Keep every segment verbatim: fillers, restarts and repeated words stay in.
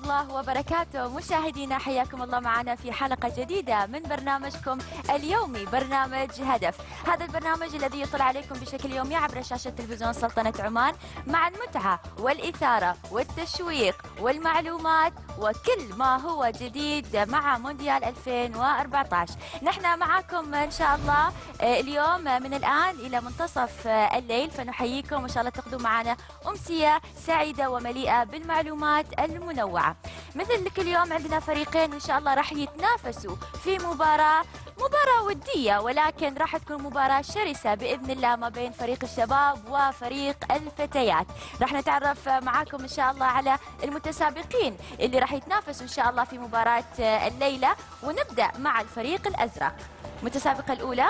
الله وبركاته. مشاهدينا حياكم الله معنا في حلقة جديدة من برنامجكم اليومي برنامج هدف. هذا البرنامج الذي يطلع عليكم بشكل يومي عبر شاشة تلفزيون سلطنة عمان مع المتعة والإثارة والتشويق والمعلومات وكل ما هو جديد مع مونديال ألفين وأربعة عشر. نحن معكم إن شاء الله اليوم من الآن إلى منتصف الليل، فنحييكم وإن شاء الله تقضوا معنا أمسية سعيدة ومليئة بالمعلومات المنوعة. مثل كل يوم عندنا فريقين إن شاء الله راح يتنافسوا في مباراة مباراة ودية، ولكن راح تكون مباراة شرسة بإذن الله ما بين فريق الشباب وفريق الفتيات. راح نتعرف معاكم إن شاء الله على المتسابقين اللي راح يتنافسوا إن شاء الله في مباراة الليلة، ونبدأ مع الفريق الأزرق. المتسابقة الأولى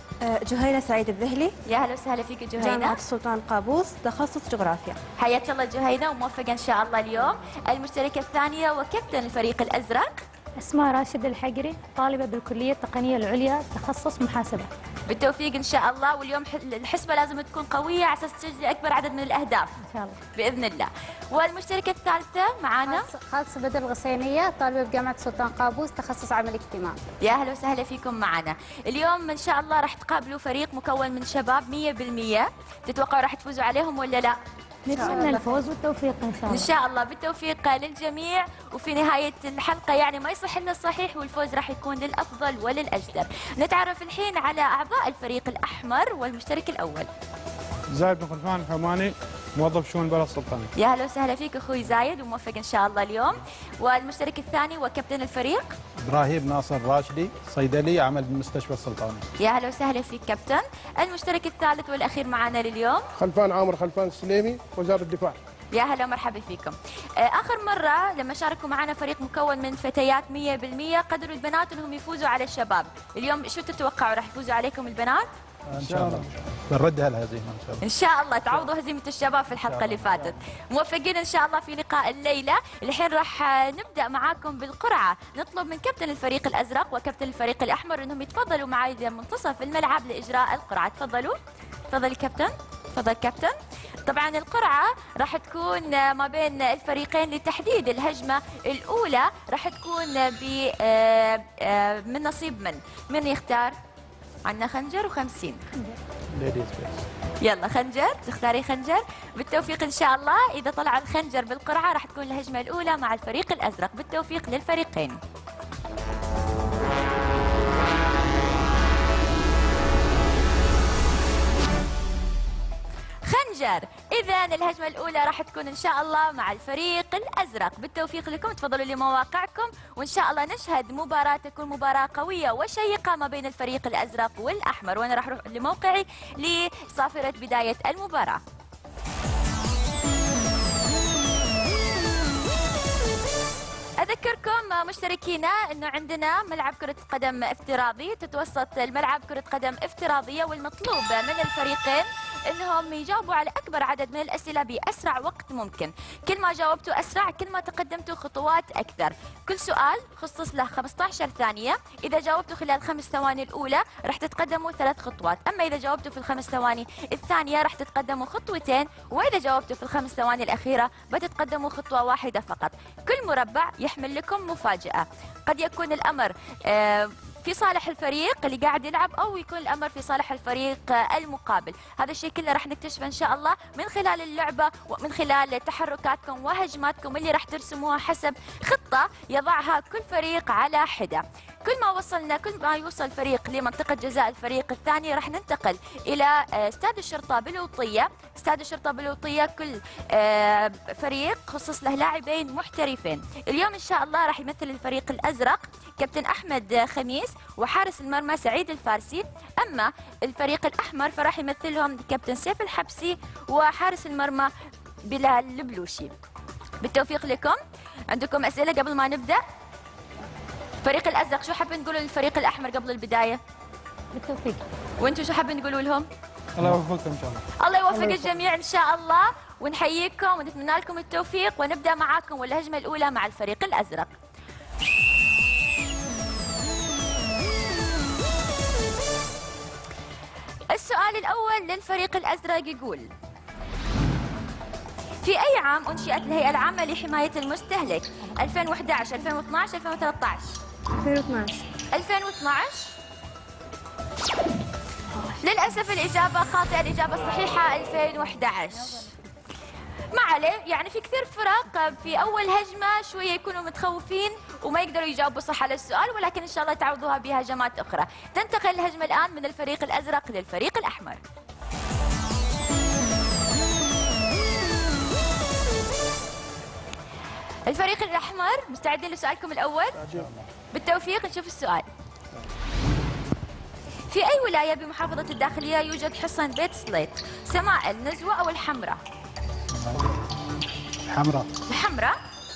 جهينة سعيد الذهلي. يا هلا وسهلا فيك جهينة. جامعة السلطان قابوس، تخصص جغرافيا. حياك الله جهينة وموفقة إن شاء الله اليوم. المشتركة الثانية وكابتن الفريق الأزرق اسماء راشد الحقري، طالبة بالكلية التقنية العليا، تخصص محاسبة. بالتوفيق إن شاء الله. واليوم الحسبة لازم تكون قوية على أساس تسجلي أكبر عدد من الأهداف إن شاء الله بإذن الله. والمشتركة الثالثة معانا خالصة بدر الغسينية، طالبة بجامعة السلطان قابوس، تخصص عمل اجتماعي. يا أهلا وسهلا فيكم معنا. اليوم إن شاء الله راح تقابلوا فريق مكون من شباب مية بالمية. تتوقعوا راح تفوزوا عليهم ولا لا؟ نتمنى الفوز والتوفيق إن شاء الله. إن شاء الله بالتوفيق للجميع. وفي نهاية الحلقة يعني ما يصح لنا الصحيح والفوز راح يكون للأفضل وللأجدر. نتعرف الحين على أعضاء الفريق الأحمر والمشترك الأول. زايد بن خلفان الحماني، موظف شؤون البلد السلطاني. يا هلا وسهلا فيك أخوي زايد وموفق إن شاء الله اليوم. والمشترك الثاني وكابتن الفريق إبراهيم ناصر راشدي، صيدلي، عمل بالمستشفى السلطاني. يا هلا وسهلا فيك كابتن. المشترك الثالث والأخير معنا لليوم خلفان عامر خلفان السليمي، وزارة الدفاع. يا هلا ومرحبا فيكم. آخر مرة لما شاركوا معنا فريق مكون من فتيات مية بالمية قدروا البنات أنهم يفوزوا على الشباب. اليوم شو تتوقعوا راح يفوزوا عليكم البنات؟ ان شاء الله بنردها الهزيمه ان شاء الله. ان شاء الله تعوضوا هزيمه الشباب في الحلقه اللي فاتت. موفقين ان شاء الله في لقاء الليله. الحين راح نبدا معاكم بالقرعه. نطلب من كابتن الفريق الازرق وكابتن الفريق الاحمر انهم يتفضلوا معي الى منتصف الملعب لاجراء القرعه. تفضلوا. تفضل كابتن. تفضل كابتن. طبعا القرعه راح تكون ما بين الفريقين لتحديد الهجمه الاولى. راح تكون ب من نصيب من من يختار؟ عندنا خنجر وخمسين. يلا خنجر، تختاري خنجر. بالتوفيق ان شاء الله. اذا طلع الخنجر بالقرعه راح تكون الهجمه الاولى مع الفريق الازرق. بالتوفيق للفريقين. خنجر. إذا الهجمة الأولى راح تكون إن شاء الله مع الفريق الأزرق. بالتوفيق لكم. تفضلوا لمواقعكم وإن شاء الله نشهد مباراة تكون مباراة قوية وشيقة ما بين الفريق الأزرق والأحمر. وأنا راح أروح لموقعي لصافرة بداية المباراة. أذكركم مشتركينا أنه عندنا ملعب كرة قدم افتراضي. تتوسط الملعب كرة قدم افتراضية، والمطلوب من الفريقين انهم يجاوبوا على اكبر عدد من الاسئله باسرع وقت ممكن. كل ما جاوبتوا اسرع كل ما تقدمتوا خطوات اكثر. كل سؤال خصص له خمسة عشر ثانيه. اذا جاوبتوا خلال خمس ثواني الاولى راح تتقدموا ثلاث خطوات، اما اذا جاوبتوا في الخمس ثواني الثانيه راح تتقدموا خطوتين، واذا جاوبتوا في الخمس ثواني الاخيره بتتقدموا خطوه واحده فقط. كل مربع يحمل لكم مفاجاه. قد يكون الامر آه في صالح الفريق اللي قاعد يلعب، او يكون الامر في صالح الفريق المقابل. هذا الشيء كله راح نكتشفه ان شاء الله من خلال اللعبه ومن خلال تحركاتكم وهجماتكم اللي راح ترسموها حسب خطه يضعها كل فريق على حده. كل ما وصلنا كل ما يوصل فريق لمنطقه جزاء الفريق الثاني راح ننتقل الى استاد الشرطه بالوطيه. استاد الشرطه بالوطيه كل فريق خصص له لاعبين محترفين. اليوم ان شاء الله راح يمثل الفريق الازرق كابتن احمد خميس وحارس المرمى سعيد الفارسي، اما الفريق الاحمر فراح يمثلهم كابتن سيف الحبسي وحارس المرمى بلال البلوشي. بالتوفيق لكم. عندكم اسئله قبل ما نبدا؟ الفريق الازرق شو حابين تقولوا للفريق الاحمر قبل البدايه؟ بالتوفيق. وانتم شو حابين تقولوا لهم؟ الله يوفقكم ان شاء الله. الله يوفق الجميع ان شاء الله، ونحييكم ونتمنى لكم التوفيق. ونبدا معاكم والهجمه الاولى مع الفريق الازرق. السؤال الأول للفريق الأزرق يقول: في أي عام أنشئت الهيئة العامة لحماية المستهلك؟ ألفين وإحدى عشر، ألفين واثني عشر، ألفين وثلاثة عشر. ألفين واثني عشر. ألفين واثني عشر. للأسف الإجابة خاطئة، الإجابة الصحيحة ألفين وإحدى عشر. ما عليه، يعني في كثير فرق في أول هجمة شوية يكونوا متخوفين وما يقدروا يجاوبوا صح على السؤال، ولكن إن شاء الله تعوضوها بهجمات أخرى. تنتقل الهجمة الآن من الفريق الأزرق للفريق الأحمر. الفريق الأحمر مستعدين لسؤالكم الأول؟ بالتوفيق. نشوف السؤال. في أي ولاية بمحافظة الداخلية يوجد حصن بيت سليط؟ سماء، النزوة أو الحمراء؟ الحمراء. الحمراء؟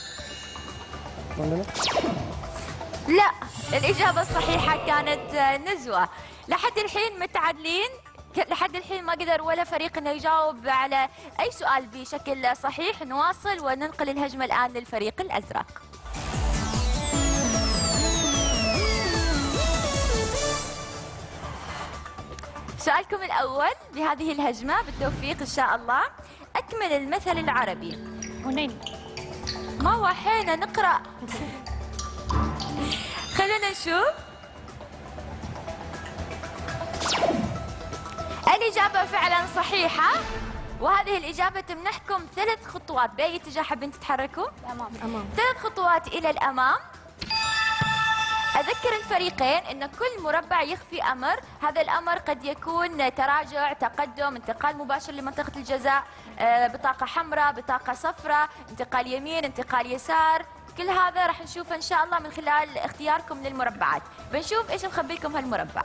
لا، الإجابة الصحيحة كانت نزوة. لحد الحين متعادلين، لحد الحين ما قدر ولا فريق انه يجاوب على اي سؤال بشكل صحيح. نواصل وننقل الهجمة الآن للفريق الأزرق. سؤالكم الأول بهذه الهجمة بالتوفيق إن شاء الله. أكمل المثل العربي. هنين. ما وحينا نقرأ. خلينا نشوف. الإجابة فعلا صحيحة، وهذه الإجابة تمنحكم ثلاث خطوات. بأي اتجاه حابين تتحركوا؟ الأمام. أمام. ثلاث خطوات إلى الأمام. أذكر الفريقين أن كل مربع يخفي أمر، هذا الأمر قد يكون تراجع، تقدم، انتقال مباشر لمنطقة الجزاء، بطاقة حمراء، بطاقة صفراء، انتقال يمين، انتقال يسار. كل هذا راح نشوفه إن شاء الله من خلال اختياركم للمربعات. بنشوف إيش مخبي لكم هالمربع.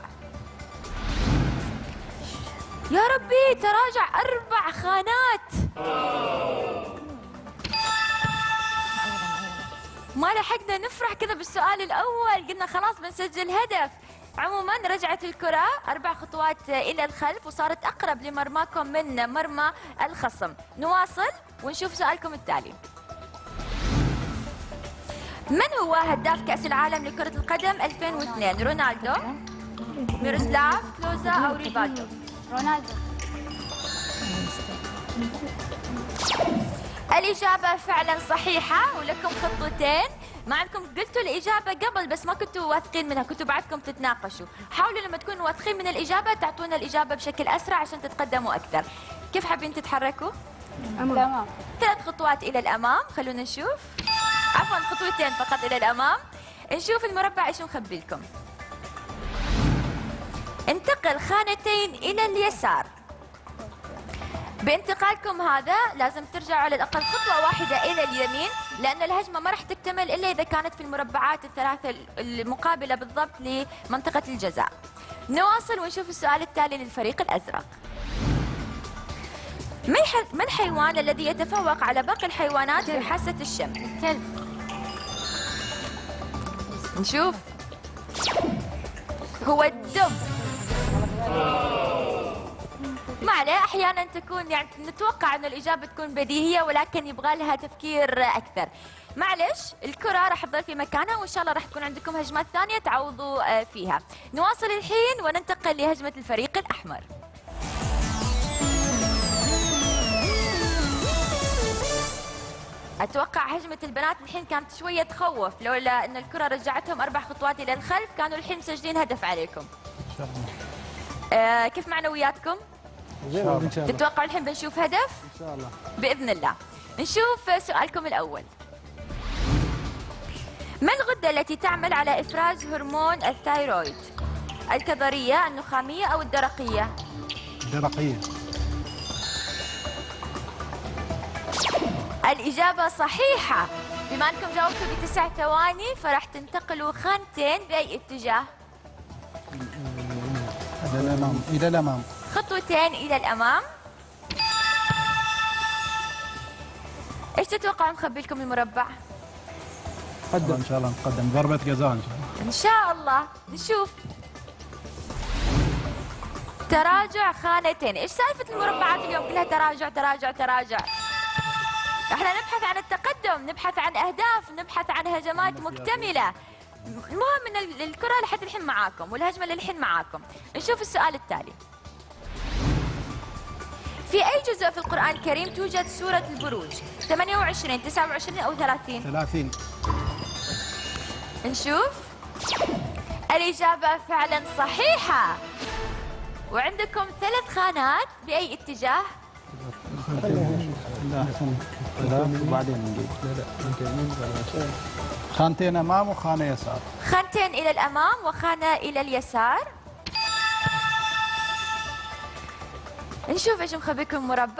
يا ربي، تراجع أربع خانات. ما لحقنا نفرح كذا بالسؤال الأول، قلنا خلاص بنسجل هدف. عموما رجعت الكرة أربع خطوات إلى الخلف وصارت أقرب لمرماكم من مرمى الخصم. نواصل ونشوف سؤالكم التالي. من هو هداف كأس العالم لكرة القدم ألفين واثنين؟ رونالدو، ميروسلاف كلوزا أو ريفالدو؟ رونالدو. الإجابة فعلا صحيحة ولكم خطوتين. ما عندكم قلتوا الإجابة قبل بس ما كنتوا واثقين منها، كنتوا بعدكم تتناقشوا. حاولوا لما تكونوا واثقين من الإجابة تعطونا الإجابة بشكل أسرع عشان تتقدموا أكثر. كيف حابين تتحركوا؟ الأمام. ثلاث خطوات إلى الأمام. خلونا نشوف. عفوا خطوتين فقط إلى الأمام. نشوف المربع إيش مخبي لكم. انتقل خانتين إلى اليسار. بانتقالكم هذا لازم ترجعوا على الأقل خطوة واحدة إلى اليمين، لأن الهجمة ما راح تكتمل إلا إذا كانت في المربعات الثلاثة المقابلة بالضبط لمنطقة الجزاء. نواصل ونشوف السؤال التالي للفريق الأزرق. ما الحيوان الذي يتفوق على باقي الحيوانات في حاسة الشم؟ كلب. نشوف. هو الدب. ما عليه، احيانا تكون يعني نتوقع ان الاجابه تكون بديهيه ولكن يبغى لها تفكير اكثر. معلش، الكره راح تظل في مكانها وان شاء الله راح تكون عندكم هجمات ثانيه تعوضوا فيها. نواصل الحين وننتقل لهجمه الفريق الاحمر. اتوقع هجمه البنات الحين كانت شويه تخوف، لولا ان الكره رجعتهم اربع خطوات الى الخلف كانوا الحين مسجلين هدف عليكم. ان شاء الله. آه كيف معنوياتكم؟ زين ان شاء الله. تتوقعوا الحين بنشوف هدف؟ ان شاء الله باذن الله. نشوف سؤالكم الاول. ما الغده التي تعمل على افراز هرمون الثايرويد؟ الكظريه، النخاميه او الدرقيه؟ الدرقيه. الاجابه صحيحه. بما انكم جاوبتوا بتسع ثواني فراح تنتقلوا خانتين باي اتجاه؟ الى الامام. الى الامام. خطوتين الى الامام. ايش تتوقعون مخبي لكم المربع؟ قدم ان شاء الله نقدم ضربه جزاء ان شاء الله. ان شاء الله. نشوف. تراجع خانتين. ايش سالفه المربعات اليوم كلها تراجع تراجع تراجع؟ احنا نبحث عن التقدم، نبحث عن اهداف، نبحث عن هجمات مكتمله. المهم ان الكره لحد الحين معاكم والهجمه للحين معاكم. نشوف السؤال التالي. في اي جزء في القرآن الكريم توجد سورة البروج؟ ثمانية وعشرين، تسعة وعشرين أو ثلاثين؟ ثلاثين. نشوف. الإجابة فعلا صحيحة. وعندكم ثلاث خانات بأي اتجاه؟ وبعدين نجيب خانتين امام وخانه يسار. خانتين إلى الأمام وخانة إلى اليسار. نشوف ايش مخبيكم مربع.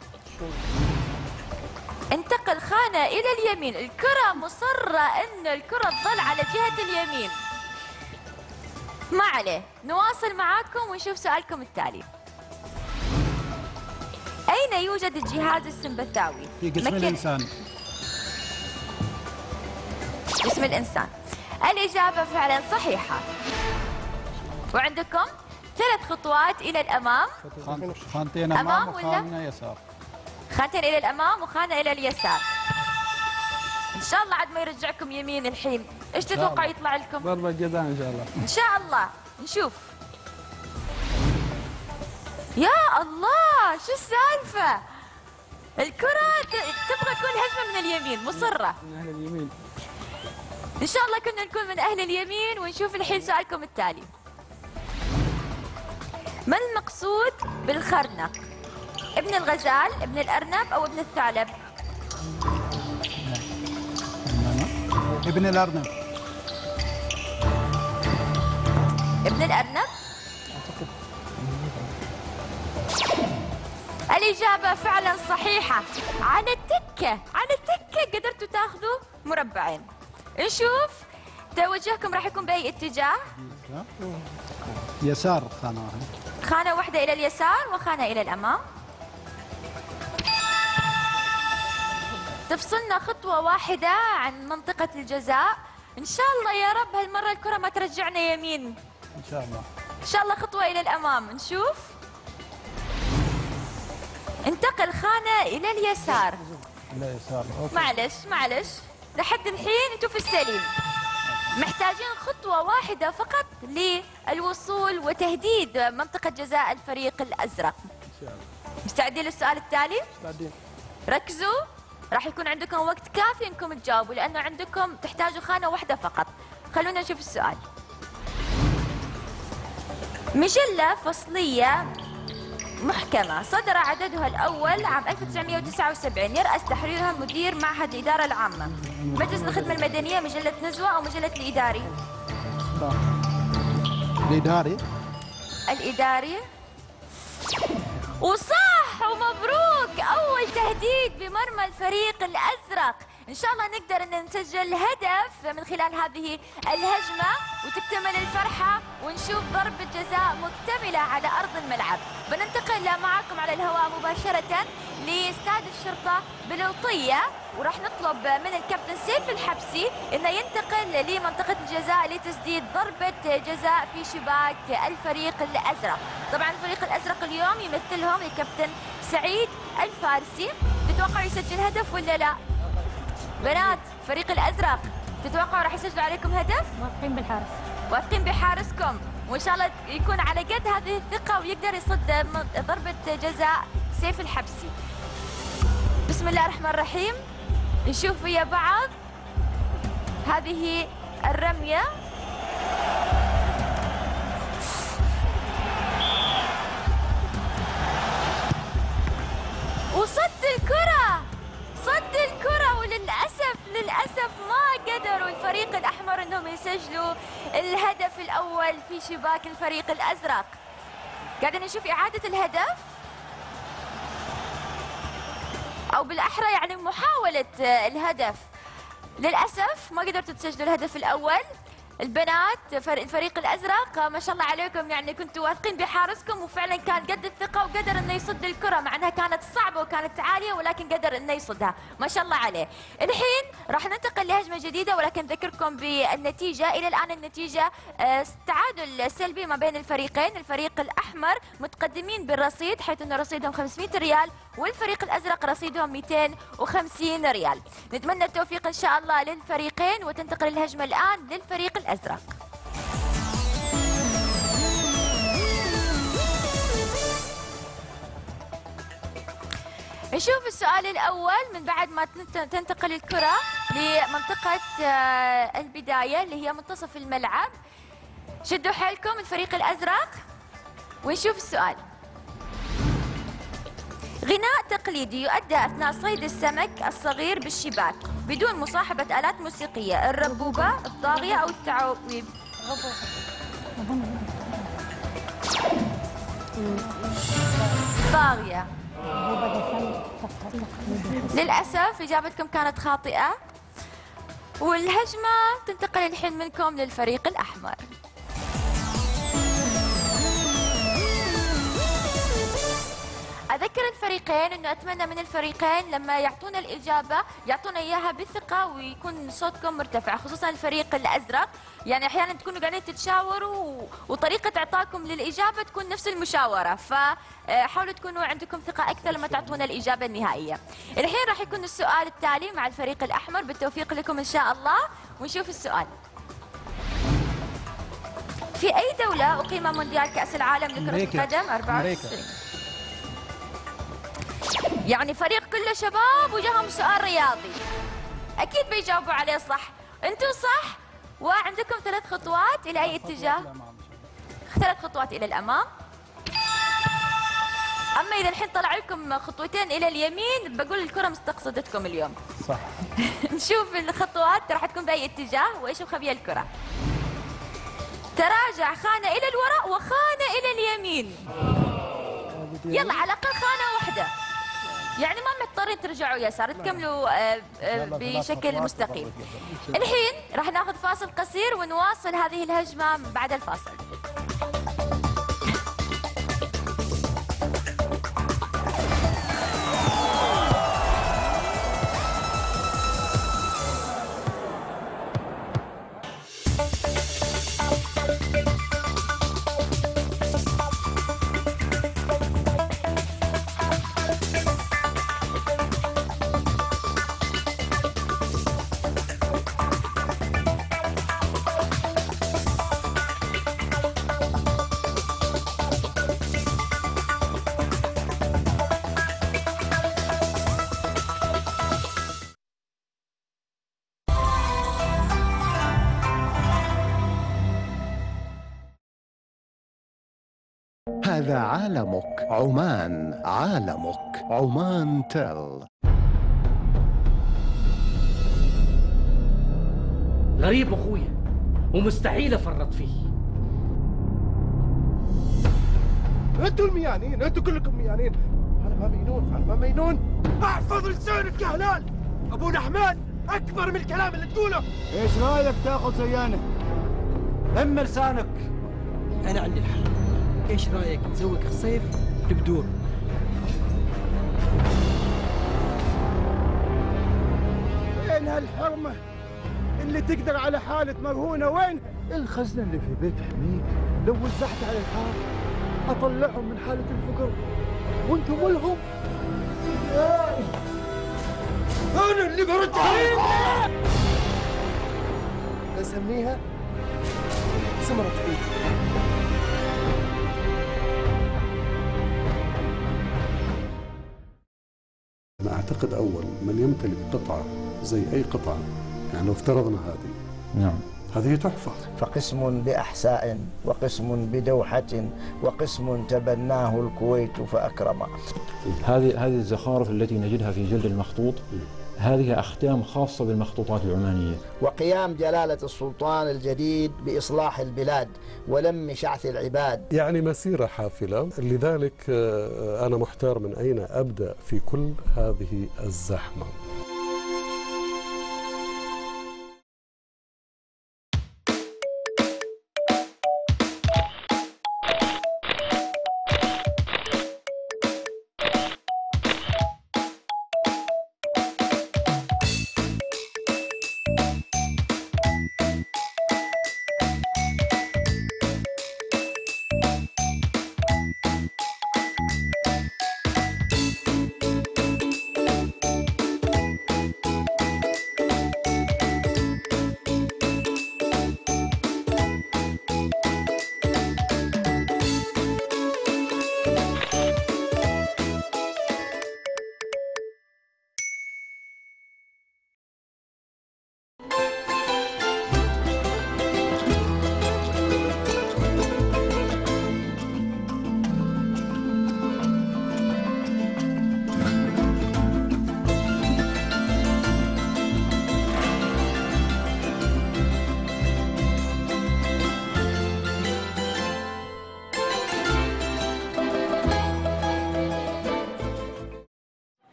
انتقل خانة إلى اليمين، الكرة مصرة أن الكرة تظل على جهة اليمين. ما عليه، نواصل معاكم ونشوف سؤالكم التالي. أين يوجد الجهاز السمبثاوي؟ في جسم مكن... الانسان. جسم الإنسان. الإجابة فعلا صحيحة. وعندكم ثلاث خطوات إلى الأمام. خان- خانتين أمام امام ولا؟ وخانه يسار. خانتين إلى الأمام وخانة إلى اليسار. إن شاء الله عاد ما يرجعكم يمين الحين، إيش تتوقع يطلع لكم؟ ضربة جزاء إن شاء الله. إن شاء الله نشوف. يا الله شو السالفة؟ الكرة ت- تبغى تكون هجمة من اليمين، مصرة. من أهل اليمين. إن شاء الله كنا نكون من أهل اليمين. ونشوف الحين سؤالكم التالي. ما المقصود بالخرنق؟ ابن الغزال، ابن الأرنب أو ابن الثعلب؟ ابن الارنب. ابن الأرنب؟ الإجابة فعلا صحيحة. عن التكة، عن التكة قدرتوا تاخذوا مربعين. نشوف توجهكم راح يكون بأي اتجاه؟ يسار خانه واحده. خانة واحدة إلى اليسار وخانة إلى الأمام. تفصلنا خطوة واحدة عن منطقة الجزاء. إن شاء الله يا رب هالمرة الكرة ما ترجعنا يمين. ان شاء الله. إن شاء الله خطوة إلى الأمام. نشوف. انتقل خانة إلى اليسار. لا يسار. أوكي. معلش معلش لحد الحين انتم في السليم. محتاجين خطوة واحدة فقط للوصول وتهديد منطقة جزاء الفريق الأزرق. مستعدين للسؤال التالي؟ بعدين ركزوا، راح يكون عندكم وقت كافي انكم تجاوبوا لأنه عندكم تحتاجوا خانة واحدة فقط. خلونا نشوف السؤال. مجلة فصلية محكمة صدر عددها الأول عام ألف وتسعمئة وتسعة وسبعين، يرأس تحريرها مدير معهد الإدارة العامة. مجلس الخدمة المدنية، مجلة نزوة أو مجلة الإداري؟ الاداري. الإداري. وصح ومبروك، أول تهديد بمرمى الفريق الأزرق. إن شاء الله نقدر أن نسجل هدف من خلال هذه الهجمة وتكتمل الفرحة ونشوف ضربة جزاء مكتملة على أرض الملعب. بننتقل معكم على الهواء مباشرة لاستاد الشرطة بالوطية، وراح نطلب من الكابتن سيف الحبسي انه ينتقل لمنطقة الجزاء لتسديد ضربة جزاء في شباك الفريق الأزرق. طبعا الفريق الأزرق اليوم يمثلهم الكابتن سعيد الفارسي. تتوقع يسجل هدف ولا لا؟ بنات فريق الأزرق تتوقعوا راح يسجلوا عليكم هدف؟ واثقين بالحارس. واثقين بحارسكم، وإن شاء الله يكون على قد هذه الثقة ويقدر يصد ضربة جزاء سيف الحبسي. بسم الله الرحمن الرحيم. نشوف ويا بعض هذه الرمية. وصد الكرة، صد الكرة، وللأسف للأسف ما قدروا الفريق الأحمر أنهم يسجلوا الهدف الأول في شباك الفريق الأزرق. قاعدين نشوف إعادة الهدف، أو بالأحرى يعني محاولة الهدف. للأسف ما قدرتوا تسجلوا الهدف الأول. البنات الفريق الأزرق ما شاء الله عليكم، يعني كنتوا واثقين بحارسكم وفعلا كان قد الثقة وقدر انه يصد الكرة، مع انها كانت صعبة وكانت عالية ولكن قدر انه يصدها، ما شاء الله عليه. الحين راح ننتقل لهجمة جديدة، ولكن نذكركم بالنتيجة. إلى الآن النتيجة تعادل سلبي ما بين الفريقين. الفريق الأحمر متقدمين بالرصيد حيث أن رصيدهم خمسمئة ريال، والفريق الأزرق رصيدهم مئتين وخمسين ريال. نتمنى التوفيق إن شاء الله للفريقين، وتنتقل الهجمة الآن للفريق الأزرق. نشوف السؤال الأول من بعد ما تنت- تنتقل الكرة لمنطقة آه، البداية اللي هي منتصف الملعب. شدوا حيلكم الفريق الأزرق ونشوف السؤال. غناء تقليدي يؤدى أثناء صيد السمك الصغير بالشباك بدون مصاحبة آلات موسيقية، الربوبة، الطاغية أو التعويب. طاغية. للأسف إجابتكم كانت خاطئة، والهجمة تنتقل الحين منكم للفريق الأحمر. أذكر الفريقين أنه أتمنى من الفريقين لما يعطونا الإجابة يعطونا إياها بثقة ويكون صوتكم مرتفع، خصوصا الفريق الأزرق. يعني أحيانا تكونوا قاعدين تتشاوروا وطريقة إعطاكم للإجابة تكون نفس المشاورة، فحاولوا تكونوا عندكم ثقة أكثر لما تعطونا الإجابة النهائية. الحين راح يكون السؤال التالي مع الفريق الأحمر، بالتوفيق لكم إن شاء الله. ونشوف السؤال. في أي دولة أقيم مونديال كأس العالم لكرة القدم أربعة وتسعين؟ يعني فريق كله شباب وجاهم سؤال رياضي، أكيد بيجاوبوا عليه صح. أنتم صح، وعندكم ثلاث خطوات إلى أي اتجاه؟ ثلاث خطوات إلى الأمام. أما إذا الحين طلع لكم خطوتين إلى اليمين بقول الكرة مستقصدتكم اليوم. صح. نشوف الخطوات راح تكون بأي اتجاه وإيش مخبية الكرة. تراجع خانة إلى الوراء وخانة إلى اليمين. يلا على الأقل خانة واحدة، يعني ما مضطرين ترجعوا يسار، تكملوا آه، آه، بشكل مستقيم. الحين راح ناخذ فاصل قصير ونواصل هذه الهجمة بعد الفاصل. هذا عالمك، عمان عالمك، عمان تل. غريب اخويا ومستحيل افرط فيه. انتوا الميانين، انتوا كلكم ميانين. انا ما مينون، انا ما مينون. احفظ لسانك يا هلال، ابونا احمد اكبر من الكلام اللي تقوله. ايش رايك تاخذ زيانه؟ لم لسانك. انا عندي الحل، ايش رايك نزوق الصيف لبدور؟ وين هالحرمه اللي تقدر على حاله مرهونه؟ وين الخزنه اللي في بيت حميد؟ لو وزعت على الحار اطلعهم من حاله الفقر وانتم ولهم. انا اللي برد عليك. اسميها سمرة عيد. أنا أعتقد أول من يمتلك قطعة زي أي قطعة، يعني لو افترضنا هذه، نعم، هذه تحفة. فقسم بأحساء وقسم بدوحة وقسم تبناه الكويت فأكرم. هذه هذه الزخارف التي نجدها في جلد المخطوط هذه أختام خاصة بالمخطوطات العمانية. وقيام جلالة السلطان الجديد بإصلاح البلاد ولم شعث العباد. يعني مسيرة حافلة، لذلك أنا محتار من أين أبدأ في كل هذه الزحمة.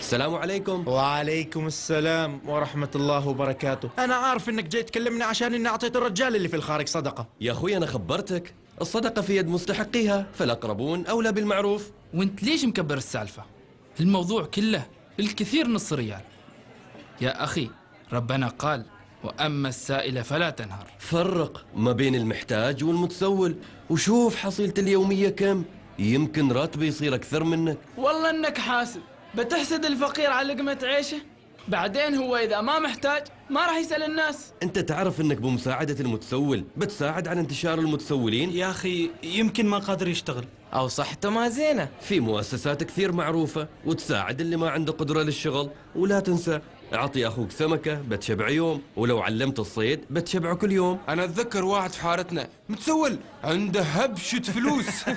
السلام عليكم. وعليكم السلام ورحمة الله وبركاته. أنا عارف إنك جاي تكلمني عشان إني أعطيت الرجال اللي في الخارج صدقة. يا أخوي أنا خبرتك، الصدقة في يد مستحقيها، فالأقربون أولى بالمعروف. وأنت ليش مكبر السالفة؟ الموضوع كله الكثير نص ريال. يا أخي ربنا قال وأما السائل فلا تنهر. فرق ما بين المحتاج والمتسول، وشوف حصيلة اليومية كم، يمكن راتبه يصير أكثر منك. والله إنك حاسب، بتحسد الفقير على لقمة عيشه؟ بعدين هو إذا ما محتاج ما راح يسأل الناس. أنت تعرف إنك بمساعدة المتسول بتساعد على انتشار المتسولين؟ يا أخي يمكن ما قادر يشتغل أو صحته ما زينة. في مؤسسات كثير معروفة وتساعد اللي ما عنده قدرة للشغل. ولا تنسى اعطي اخوك سمكة بتشبع يوم، ولو علمت الصيد بتشبعه كل يوم. انا اتذكر واحد في حارتنا متسول عنده هبشة فلوس.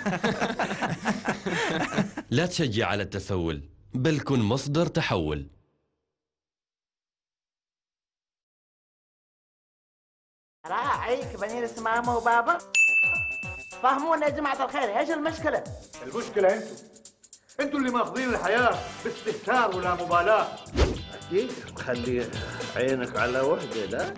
لا تشجع على التسول، بل كن مصدر تحول. راعيك بنين السمامة وبابا، فهمونا يا جماعة الخير ايش المشكلة؟ المشكلة انتوا انتوا اللي ماخذين الحياة باستهتار ولا مبالاة. اكيد خلي عينك على وحدة. لا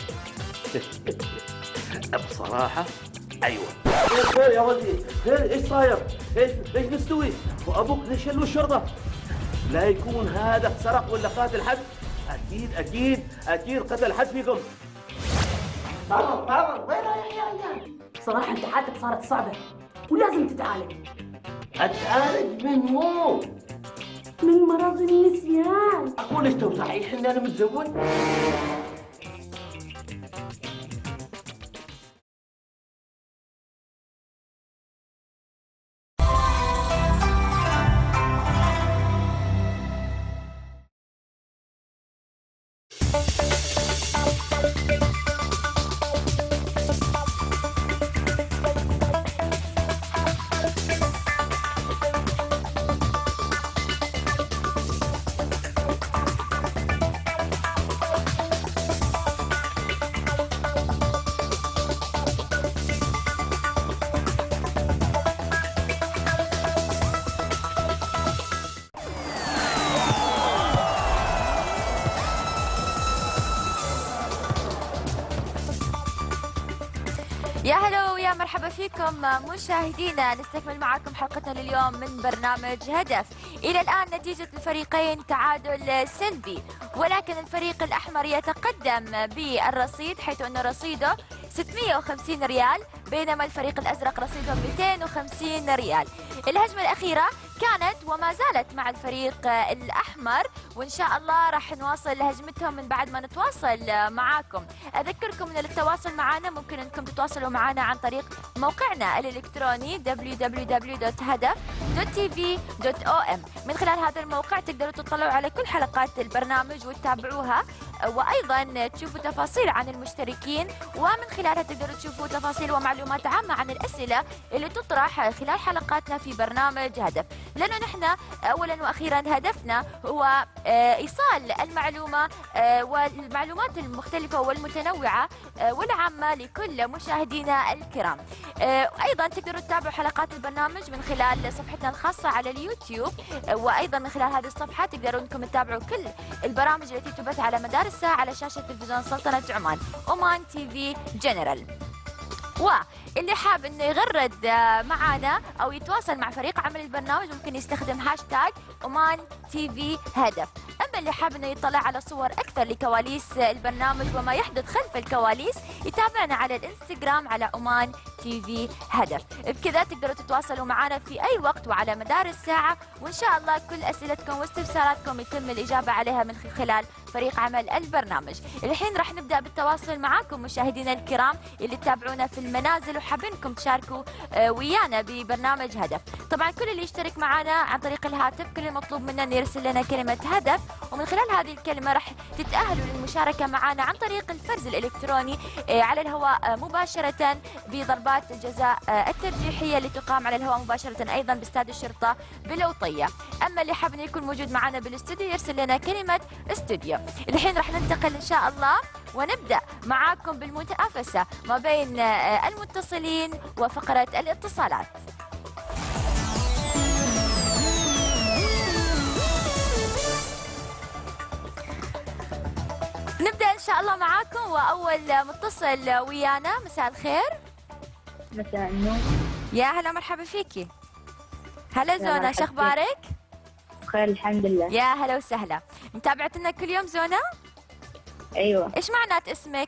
بصراحة ايوه. خير يا ولدي، خير ايش صاير؟ ايش ايش مستوي؟ وابوك ليش له الشرطة؟ لا يكون هذا سرق ولا قاتل حد؟ اكيد اكيد اكيد قتل حد فيكم. بابا بابا وين رايح يا رجال؟ صراحة انت حالتك صارت صعبة ولازم تتعالج. اتعالج من مو؟ من مرض النسيان. اقول ايش تو صحيح اني انا متزوج؟ يا هلا ويا مرحبا فيكم مشاهدينا، نستكمل معكم حلقتنا لليوم من برنامج هدف. إلى الآن نتيجة الفريقين تعادل سلبي، ولكن الفريق الأحمر يتقدم بالرصيد حيث أن رصيده ستمئة وخمسين ريال، بينما الفريق الأزرق رصيده مئتين وخمسين ريال. الهجمة الأخيرة كانت وما زالت مع الفريق الأحمر، وإن شاء الله راح نواصل هجمتهم من بعد ما نتواصل معاكم. أذكركم أن للتواصل معنا ممكن أنكم تتواصلوا معنا عن طريق موقعنا الإلكتروني دبليو دبليو دبليو دوت هدف دوت تي في دوت أو إم. من خلال هذا الموقع تقدروا تطلعوا على كل حلقات البرنامج وتتابعوها، وأيضا تشوفوا تفاصيل عن المشتركين، ومن خلالها تقدروا تشوفوا تفاصيل ومعلومات عامة عن الأسئلة اللي تطرح خلال حلقاتنا في برنامج هدف. لأنه نحن أولا وأخيرا هدفنا هو إيصال المعلومة والمعلومات المختلفة والمتنوعة والعامة لكل مشاهدينا الكرام. أيضا تقدروا تتابعوا حلقات البرنامج من خلال صفحتنا الخاصة على اليوتيوب، وأيضا من خلال هذه الصفحة تقدروا أنكم تتابعوا كل البرامج التي تبث على مدار الساعة على شاشة تلفزيون سلطنة عمان أومان تي في جنرال. واللي حاب انه يغرد معنا او يتواصل مع فريق عمل البرنامج ممكن يستخدم هاشتاج اومان تي في هدف. اما اللي حاب انه يطلع على صور اكثر لكواليس البرنامج وما يحدث خلف الكواليس يتابعنا على الانستغرام على اومان تي في هدف. بكذا تقدروا تتواصلوا معنا في اي وقت وعلى مدار الساعه، وان شاء الله كل اسئلتكم واستفساراتكم يتم الاجابه عليها من خلال فريق عمل البرنامج. الحين راح نبدا بالتواصل معاكم مشاهدينا الكرام اللي تتابعونا في المنازل وحابينكم تشاركوا ويانا ببرنامج هدف. طبعا كل اللي يشترك معنا عن طريق الهاتف كل المطلوب منا ان يرسل لنا كلمه هدف، ومن خلال هذه الكلمه راح تتاهلوا للمشاركه معنا عن طريق الفرز الالكتروني على الهواء مباشره بضربات الجزاء الترجيحيه اللي تقام على الهواء مباشره ايضا باستاد الشرطه بالوطيه. اما اللي حاب انه يكون موجود معنا بالاستوديو يرسل لنا كلمه استوديو. الحين راح ننتقل ان شاء الله ونبدا معاكم بالمنافسه ما بين المتصلين وفقره الاتصالات. شاء الله معاكم واول متصل ويانا. مساء الخير. مساء النور. يا هلا مرحبا فيكي. هلا زونا، شو اخبارك؟ بخير الحمد لله. يا هلا وسهلا. متابعتنا كل يوم زونا؟ ايوه. ايش معنات اسمك؟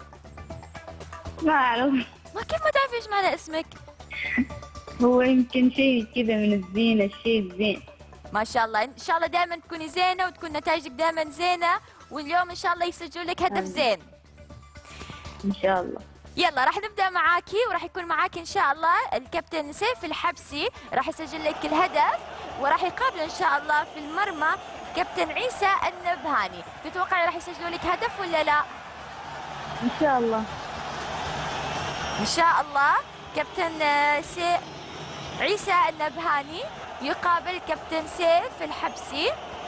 ما اعرف. ما كيف ما تعرفي ايش معنى اسمك؟ هو يمكن شيء كذا من الزينة، الشيء الزين. ما شاء الله، ان شاء الله دائما تكوني زينه وتكون نتائجك دائما زينه، واليوم ان شاء الله يسجلوا لك هدف زين. ان شاء الله. يلا راح نبدا معاكي، وراح يكون معاكي ان شاء الله الكابتن سيف الحبسي، راح يسجل لك الهدف، وراح يقابل ان شاء الله في المرمى كابتن عيسى النبهاني. تتوقعي راح يسجلوا لك هدف ولا لا؟ ان شاء الله. ان شاء الله. كابتن سي... عيسى النبهاني يقابل كابتن سيف الحبسي.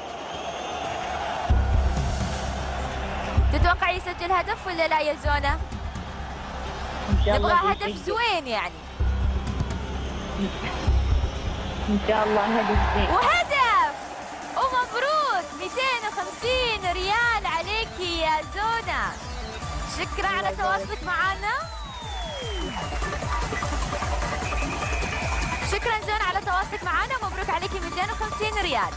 تتوقعي يسجل هدف ولا لا يا زونا؟ ان شاء الله. نبغى هدف زوين يعني. ان شاء الله هدف زين. وهدف! ومبروك مئتين وخمسين ريال عليكي يا زونا. شكرا على تواصلك معنا. شكرا زونا على تواصلك معنا، مبروك عليكي مئتين وخمسين ريال.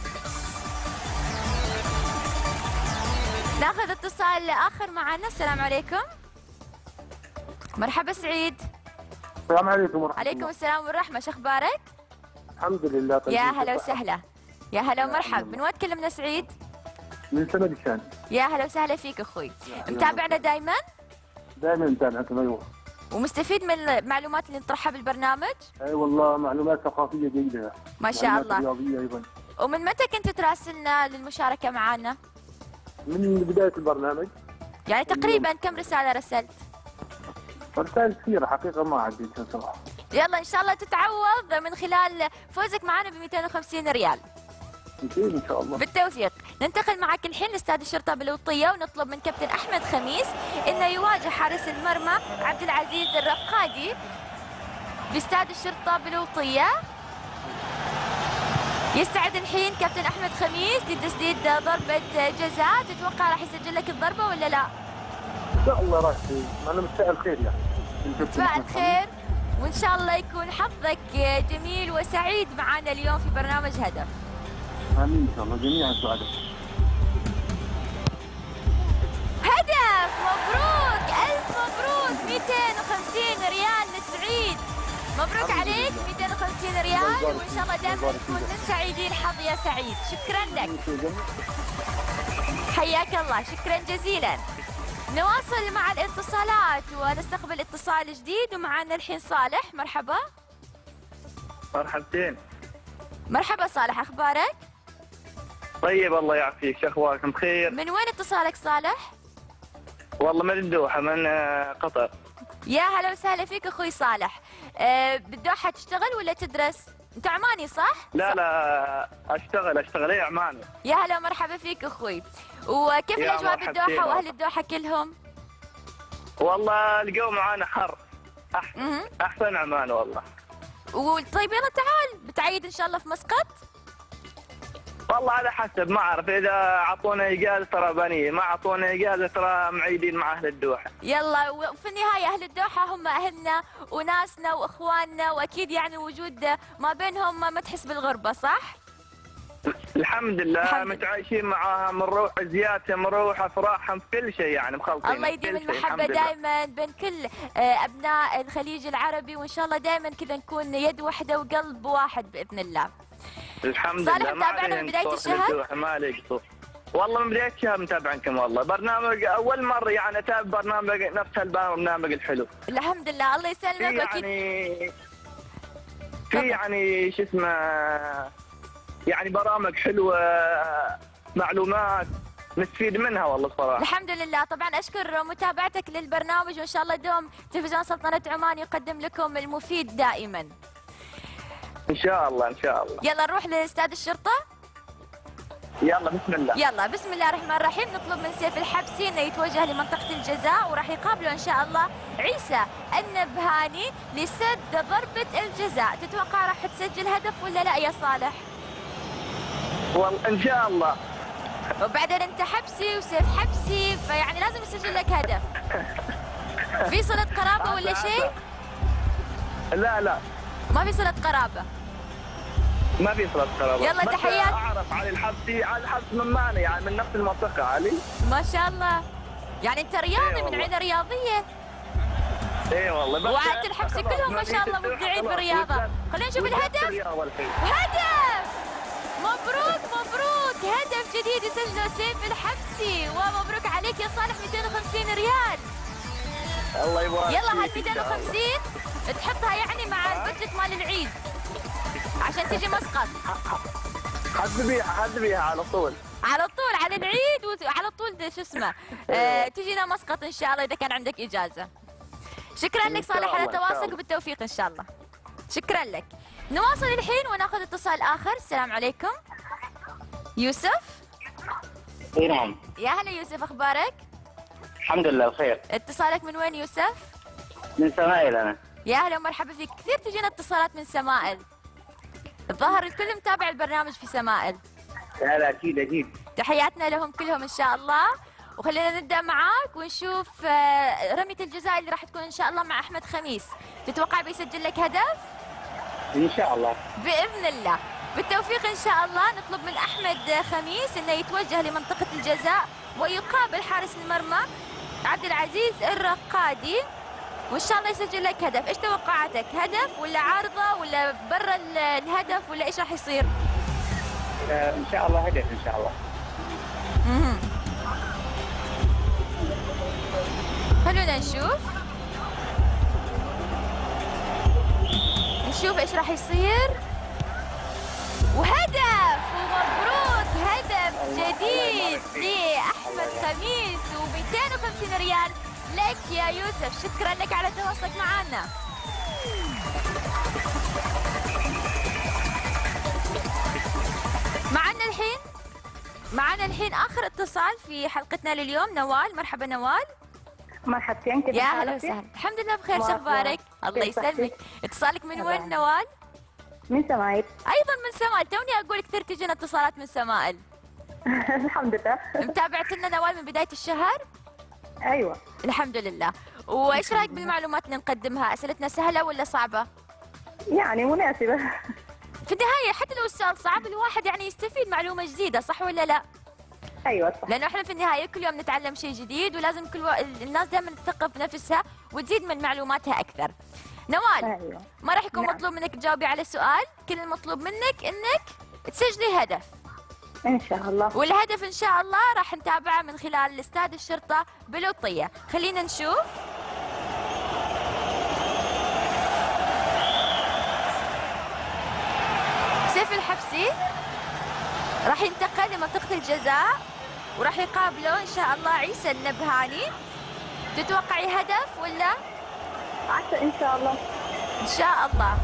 ناخذ اتصال اخر معنا. السلام عليكم. مرحبا سعيد. السلام عليكم ورحمة الله. عليكم السلام والرحمة، شو اخبارك؟ الحمد لله. طيب. يا هلا وسهلا. يا هلا ومرحبا. من وين تكلمنا سعيد؟ من سند الشام. يا هلا وسهلا فيك اخوي. متابعنا دائما؟ دائما متابعكم. ايوه. ومستفيد من المعلومات اللي نطرحها بالبرنامج؟ اي والله معلومات ثقافية جيدة. ما شاء الله. رياضية ايضا. ومن متى كنت تراسلنا للمشاركة معنا؟ من بداية البرنامج. يعني تقريبا كم رسالة رسلت؟ رسائل كثيرة حقيقة ما عديتها صراحة. يلا ان شاء الله تتعوض من خلال فوزك معنا ب مئتين وخمسين ريال. اكيد ان شاء الله. بالتوفيق. ننتقل معك الحين لاستاد الشرطة بالوطية، ونطلب من كابتن احمد خميس انه يواجه حارس المرمى عبد العزيز الرقادي باستاد الشرطة بالوطية. يستعد الحين كابتن احمد خميس لتسديد ضربة جزاء. تتوقع راح يسجل لك الضربة ولا لا؟ ان شاء الله راح. انا متفائل خير يعني. متفائل خير، وان شاء الله يكون حظك جميل وسعيد معنا اليوم في برنامج هدف. امين ان شاء الله، جميعا سعداء. هدف! مبروك، الف مبروك، مئتين وخمسين ريال لسعيد. مبروك عليك مئتين وخمسين ريال، وان شاء الله دائما تكون من سعيدي الحظ يا سعيد. شكرا لك. حياك الله، شكرا جزيلا. نواصل مع الاتصالات ونستقبل اتصال جديد، ومعنا الحين صالح. مرحبا. مرحبتين. مرحبا صالح، اخبارك؟ طيب الله يعافيك، شو اخباركم؟ بخير. من وين اتصالك صالح؟ والله من الدوحة، من قطر. يا هلا وسهلا فيك اخوي صالح. أه بالدوحة تشتغل ولا تدرس؟ انت عماني صح؟ لا لا اشتغل اشتغل اي عماني. يا هلا ومرحبا فيك اخوي. وكيف الاجواء بالدوحة واهل الدوحة كلهم؟ والله الجو معانا حر. احسن احسن عمان والله. وطيب يلا تعال بتعيد ان شاء الله في مسقط؟ والله على حسب، ما اعرف، اذا اعطونا اجازه ترى بنيه، ما اعطونا اجازه ترى معيدين مع اهل الدوحه. يلا، وفي النهايه اهل الدوحه هم اهلنا وناسنا واخواننا، واكيد يعني وجود ما بينهم ما تحس بالغربه، صح؟ الحمد لله. الحمد متعايشين معاهم، نروح زيارتهم، نروح افراحهم، في كل شيء يعني مخلطين. الله يديم المحبه دائما بين كل ابناء الخليج العربي، وان شاء الله دائما كذا نكون يد واحده وقلب واحد باذن الله. الحمد لله. صالح متابعنا من بدايه الشهر؟ ما عليك صوت. والله من بدايه الشهر متابعنكم والله. برنامج اول مره يعني اتابع برنامج نفس البرنامج الحلو. الحمد لله، الله يسلمك. يعني في يعني شو اسمه، يعني برامج حلوه، معلومات نستفيد منها والله صراحه. الحمد لله. طبعا اشكر متابعتك للبرنامج، وان شاء الله دوم تلفزيون سلطنه عمان يقدم لكم المفيد دائما. ان شاء الله ان شاء الله. يلا نروح لاستاد الشرطه. يلا بسم الله. يلا بسم الله الرحمن الرحيم. نطلب من سيف الحبسي انه يتوجه لمنطقه الجزاء، وراح يقابله ان شاء الله عيسى النبهاني لسد ضربه الجزاء. تتوقع راح تسجل هدف ولا لا يا صالح؟ والله ان شاء الله. وبعدين انت حبسي وسيف حبسي، فيعني لازم يسجل لك هدف. في صلة قرابة ولا شيء؟ لا لا ما في صلة قرابة. ما في صلة قرابة. يلا تحيات. اعرف علي الحبسي، علي الحبسي من ماني يعني من نفس المنطقة علي. ما شاء الله. يعني انت رياضي إيه من عيلة رياضية. اي والله. وعائلة الحبسي كلهم ما شاء الله مبدعين بالرياضة. خلينا نشوف الهدف. هدف! مبروك مبروك، هدف جديد يسجله سيف الحبسي، ومبروك عليك يا صالح مئتين وخمسين ريال. الله يبارك. يلا هال مئتين وخمسين تحطها يعني مع البجت مال العيد عشان تجي مسقط. حسبيها حسبيها على طول. على طول على العيد وعلى طول شو اسمه آه تجينا مسقط ان شاء الله اذا كان عندك اجازه. شكرا لك صالح على تواصلك وبالتوفيق ان شاء الله. شكرا لك. نواصل الحين وناخذ اتصال اخر. السلام عليكم. يوسف؟ اي نعم. يا هلا يوسف، اخبارك؟ الحمد لله بخير. اتصالك من وين يوسف؟ من سمائل انا. يا هلا ومرحبا فيك، كثير تجينا اتصالات من سمائل. الظاهر الكل متابع البرنامج في سمائل. لا لا اكيد اكيد. تحياتنا لهم كلهم ان شاء الله، وخلينا نبدا معاك ونشوف رمية الجزاء اللي راح تكون ان شاء الله مع احمد خميس. تتوقع بيسجل لك هدف؟ ان شاء الله. باذن الله. بالتوفيق ان شاء الله. نطلب من احمد خميس انه يتوجه لمنطقة الجزاء ويقابل حارس المرمى عبد العزيز الرقادي، وان شاء الله يسجل لك هدف. ايش توقعاتك؟ هدف ولا عارضة ولا برا الهدف ولا ايش راح يصير؟ ان شاء الله هدف ان شاء الله. امم خلونا نشوف نشوف ايش راح يصير. وهدف، ومبروك هدف جديد لاحمد خميس ومئتين وخمسين ريال لك يا يوسف. شكرا لك على تواصلك معنا. معنا الحين معنا الحين اخر اتصال في حلقتنا لليوم. نوال، مرحبا نوال. مرحبتين، كيف يا حالك؟ هلا وسهلا. الحمد لله بخير، شو اخبارك؟ الله يسلمك. اتصالك من وين نوال؟ من سمايل. ايضا من سمائل، توني اقول كثير تجينا اتصالات من سمائل. الحمد لله. متابعت لنا نوال من بدايه الشهر؟ ايوه الحمد لله. وايش رايك بالمعلومات اللي نقدمها؟ اسئلتنا سهله ولا صعبه؟ يعني مناسبه. في النهايه حتى لو السؤال صعب الواحد يعني يستفيد معلومه جديده، صح ولا لا؟ ايوه صح. لانه احنا في النهايه كل يوم نتعلم شيء جديد، ولازم كل و... الناس دائما تثقف نفسها وتزيد من معلوماتها اكثر. نوال، أيوة. ما راح يكون نعم. مطلوب منك تجاوبي على سؤال، كل المطلوب منك انك تسجلي هدف. ان شاء الله. والهدف ان شاء الله راح نتابعه من خلال استاد الشرطه بلوطيه. خلينا نشوف. سيف الحبسي راح ينتقل لمنطقة الجزاء وراح يقابله إن شاء الله عيسى النبهاني. تتوقعي هدف ولا؟ عسى إن شاء الله. إن شاء الله.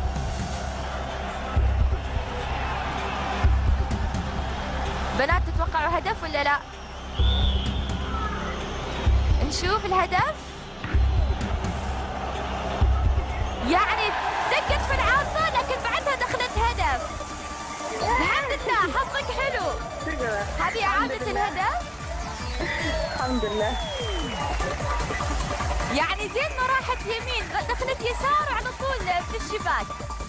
بنات تتوقعوا هدف ولا لا؟ نشوف الهدف. يعني دقت في العارضة لكن بعدها دخلت هدف. الحمد لله، حظك حلو. هذه إعادة الهدف. الحمد لله. يعني زين ما راحت يمين، دخلت يسار على طول في الشباك.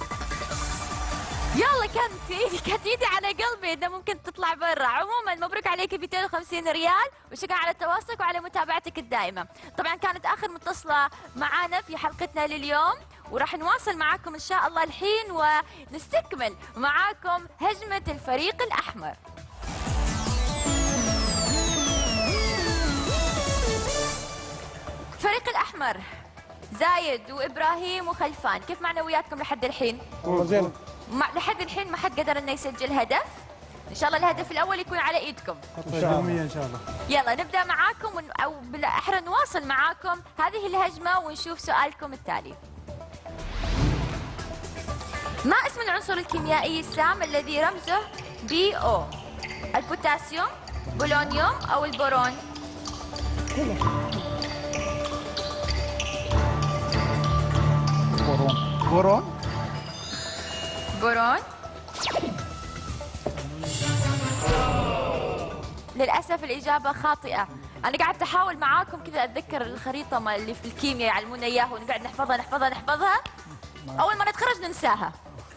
يلا كانت ايدي كانت ايدي على قلبي انه ممكن تطلع برا. عموما مبروك عليك مئتين وخمسين ريال، وشكرا على تواصلك وعلى متابعتك الدائمه. طبعا كانت اخر متصله معانا في حلقتنا لليوم، وراح نواصل معاكم ان شاء الله الحين ونستكمل معاكم هجمه الفريق الاحمر. الفريق الاحمر زايد وابراهيم وخلفان، كيف معنوياتكم لحد الحين؟ والله زين. لحد الحين ما حد قدر انه يسجل هدف. ان شاء الله الهدف الاول يكون على ايدكم ان شاء الله. ان شاء الله. يلا نبدا معاكم ون... او بالاحرى نواصل معاكم هذه الهجمه ونشوف سؤالكم التالي. ما اسم العنصر الكيميائي السام الذي رمزه بي او؟ البوتاسيوم، بولونيوم او البورون؟ بورون. بورون. بورون. للأسف الإجابة خاطئة. أنا قاعدة أحاول معاكم كذا أتذكر الخريطة ما اللي في الكيمياء يعلمونا إياها ونقعد نحفظها نحفظها نحفظها أول ما نتخرج ننساها.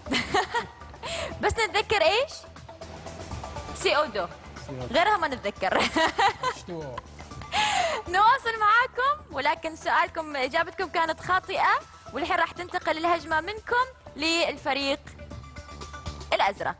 بس نتذكر إيش؟ سي أو دو، غيرها ما نتذكر. نواصل معاكم، ولكن سؤالكم إجابتكم كانت خاطئة، والحين راح تنتقل الهجمة منكم للفريق الأزرق.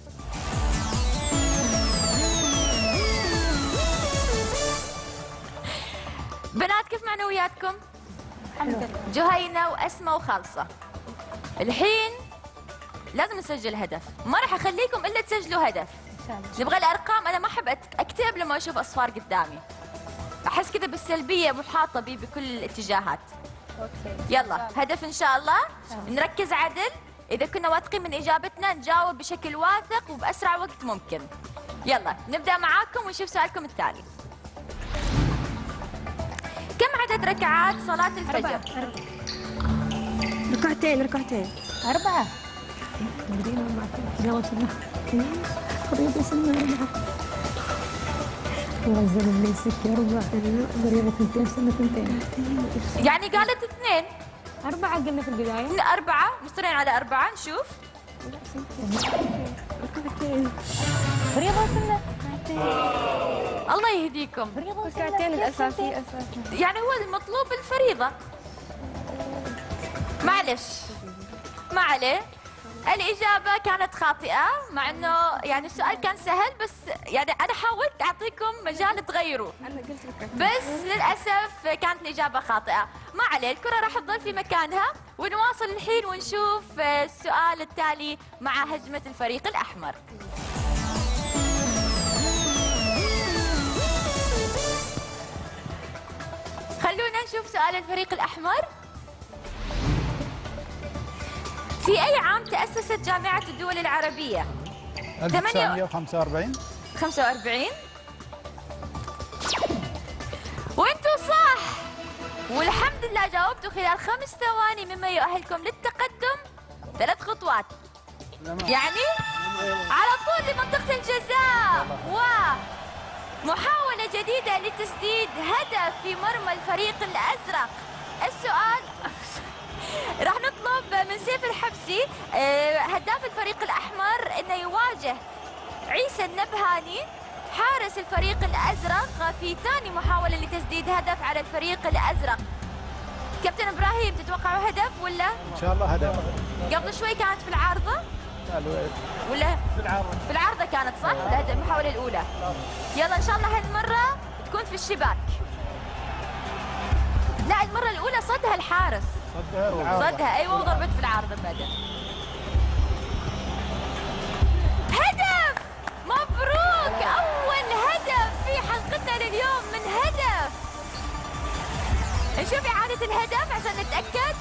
بنات كيف معنوياتكم؟ الحمد لله. جهينة وأسماء وخالصة. الحين لازم نسجل هدف، ما راح أخليكم إلا تسجلوا هدف. نبغى الأرقام، أنا ما أحب أكتب لما أشوف أصفار قدامي. أحس كذا بالسلبية محاطة بي بكل الاتجاهات. اوكي. يلا هدف إن شاء الله، نركز عدل، إذا كنا واثقين من إجابتنا نجاوب بشكل واثق وبأسرع وقت ممكن. يلا نبدأ معاكم ونشوف سؤالكم التالي. كم عدد ركعات صلاة الفجر؟ ركعتين ركعتين أربعة. يلا سنة فريضة سنة أربعة. والله الزمن ما يسكت أربعة. فريضة ثنتين سنة ثنتين. يعني قالت اثنين. أربعة قلنا في البداية. أربعة، مصرين على أربعة، نشوف. ركعتين. فريضة سنة. الله يهديكم. ركعتين الأساسي أساسي. يعني هو المطلوب الفريضة. معلش ما عليه. الإجابة كانت خاطئة، مع إنه يعني السؤال كان سهل، بس يعني أنا حاولت أعطيكم مجال تغيروا، بس للأسف كانت الإجابة خاطئة. ما عليه، الكرة راح تظل في مكانها، ونواصل الحين ونشوف السؤال التالي مع هجمة الفريق الأحمر. خلونا نشوف سؤال الفريق الأحمر. في أي عام تأسست جامعة الدول العربية؟ ألف وتسعمئة وخمسة وأربعين. خمسة وأربعين. وانتوا صح، والحمد لله جاوبتوا خلال خمس ثواني، مما يؤهلكم للتقدم ثلاث خطوات. يعني على طول لمنطقة الجزاء، ومحاولة جديدة لتسديد هدف في مرمى الفريق الأزرق. السؤال راح نطلب من سيف الحبسي هداف الفريق الأحمر أنه يواجه عيسى النبهاني حارس الفريق الأزرق في ثاني محاولة لتسديد هدف على الفريق الأزرق. كابتن إبراهيم تتوقعوا هدف ولا؟ إن شاء الله هدف. قبل شوي كانت في العارضة؟ ولا في العارضة. في العارضة كانت صح؟ ولا المحاولة الأولى؟ يلا إن شاء الله هالمرة تكون في الشباك. لا المرة الأولى صدها الحارس. صدها صدها أيوة، وضربت في العارضة بعدين. هدف! مبروك، أول هدف في حلقتنا لليوم من هدف. نشوف إعادة الهدف عشان نتأكد.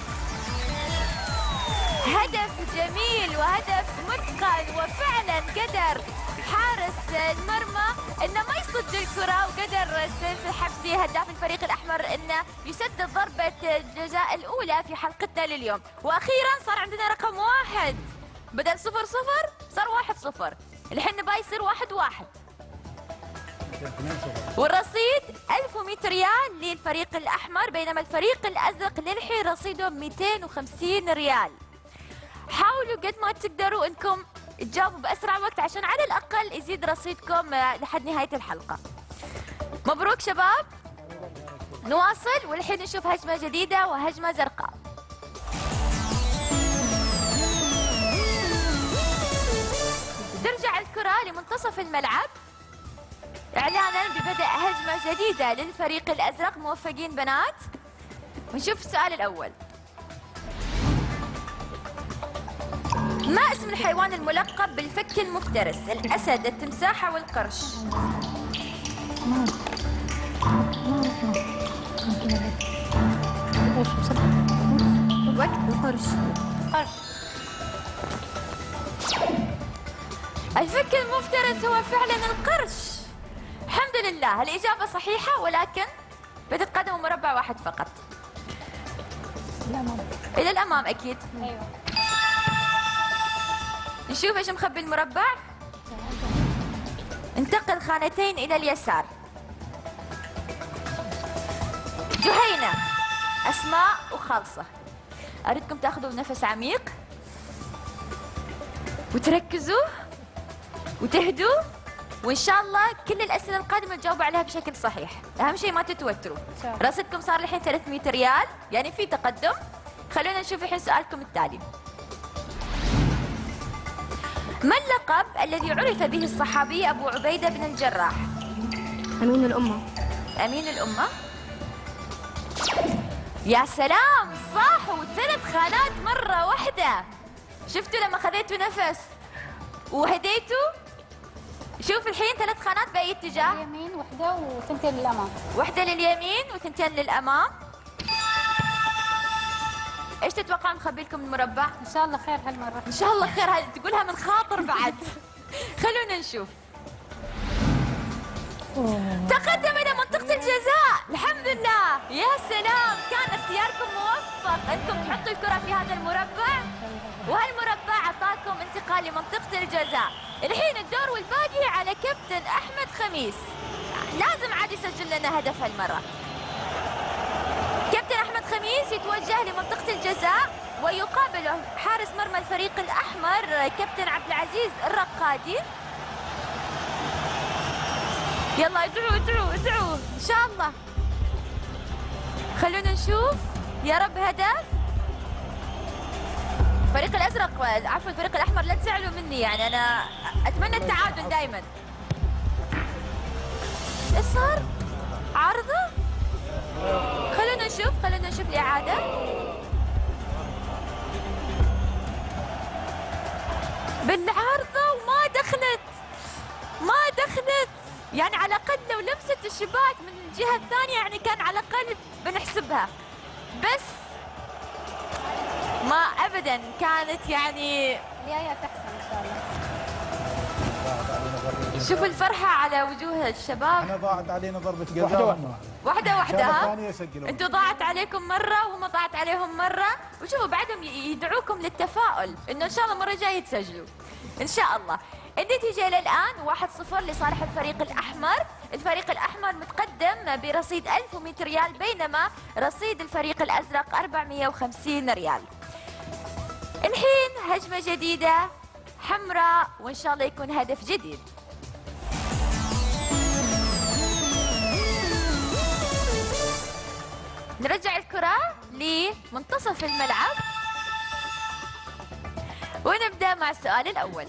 هدف جميل وهدف متقن، وفعلا قدر حارس المرمى انه ما يصد الكرة، وقدر سيف الحبسي هداف الفريق الاحمر انه يسدد ضربة الجزاء الاولى في حلقتنا لليوم. واخيرا صار عندنا رقم واحد، بدل صفر صفر صار واحد صفر، الحين نبغى يصير واحد واحد. والرصيد ألف ومئة ريال للفريق الاحمر، بينما الفريق الازرق للحين رصيده مئتين وخمسين ريال. حاولوا قد ما تقدروا انكم تجاوبوا باسرع وقت عشان على الاقل يزيد رصيدكم لحد نهايه الحلقه. مبروك شباب. نواصل، والحين نشوف هجمه جديده وهجمه زرقاء. ترجع الكره لمنتصف الملعب اعلانا ببدء هجمه جديده للفريق الازرق. موفقين بنات. ونشوف السؤال الاول. ما اسم الحيوان الملقب بالفك المفترس؟ الأسد، التمساح والقرش. وقت القرش. قرش. الفك المفترس هو فعلا القرش. الحمد لله الإجابة صحيحة، ولكن بتتقدموا مربع واحد فقط. الأمام. إلى الأمام أكيد. أيوة. نشوف ايش مخبي المربع. انتقل خانتين إلى اليسار. جهينة، أسماء وخالصة. أريدكم تاخذوا نفس عميق وتركزوا وتهدوا، وإن شاء الله كل الأسئلة القادمة تجاوبوا عليها بشكل صحيح. أهم شيء ما تتوتروا. رصيدكم صار الحين ثلاثمئة ريال، يعني في تقدم. خلونا نشوف الحين سؤالكم التالي. ما اللقب الذي عرف به الصحابي أبو عبيدة بن الجراح؟ أمين الأمة. أمين الأمة؟ يا سلام، صح، وثلاث خانات مرة واحدة. شفتوا لما خذيتوا نفس وهديتوا؟ شوف الحين ثلاث خانات بأي اتجاه؟ اليمين وحدة وثنتين للأمام. واحدة لليمين وثنتين للأمام. ايش تتوقعون نخبي لكم المربع؟ ان شاء الله خير هالمرة. ان شاء الله خير، هذه تقولها من خاطر بعد. خلونا نشوف. تقدم إلى منطقة الجزاء، الحمد لله. يا سلام، كان اختياركم موفق، انكم تحطوا الكرة في هذا المربع، وهالمربع اعطاكم انتقال لمنطقة الجزاء. الحين الدور والباقي على كابتن أحمد خميس. لازم عاد يسجل لنا هدف هالمرة. كابتن أحمد خميس يتوجه لمنطقة الجزاء ويقابله حارس مرمى الفريق الأحمر كابتن عبد العزيز الرقادي. يلا ادعوا ادعوا ادعوا إن شاء الله. خلونا نشوف، يا رب هدف. الفريق الأزرق، عفوا الفريق الأحمر، لا تزعلوا مني، يعني أنا أتمنى التعادل دائما. إيش صار؟ عارضة؟ خلونا نشوف خلونا نشوف الإعادة. بالعارضة وما دخلت ما دخلت يعني على الأقل لو لمست الشباك من الجهة الثانية يعني كان على الأقل بنحسبها، بس ما أبدا كانت يعني. الجاية تحسن إن شاء الله. شوفوا الفرحة على وجوه الشباب. احنا ضاعت علينا ضربة جزاء واحدة واحدة. ها يسجلون. انتوا ضاعت عليكم مرة وهم ضاعت عليهم مرة، وشوفوا بعدهم يدعوكم للتفاؤل انه ان شاء الله المرة الجاية تسجلوا. ان شاء الله. النتيجة إلى الآن واحد صفر لصالح الفريق الأحمر. الفريق الأحمر متقدم برصيد ألف ومئة ريال، بينما رصيد الفريق الأزرق أربعمئة وخمسين ريال. الحين هجمة جديدة حمراء، وإن شاء الله يكون هدف جديد. نرجع الكرة لمنتصف الملعب ونبدأ مع السؤال الأول.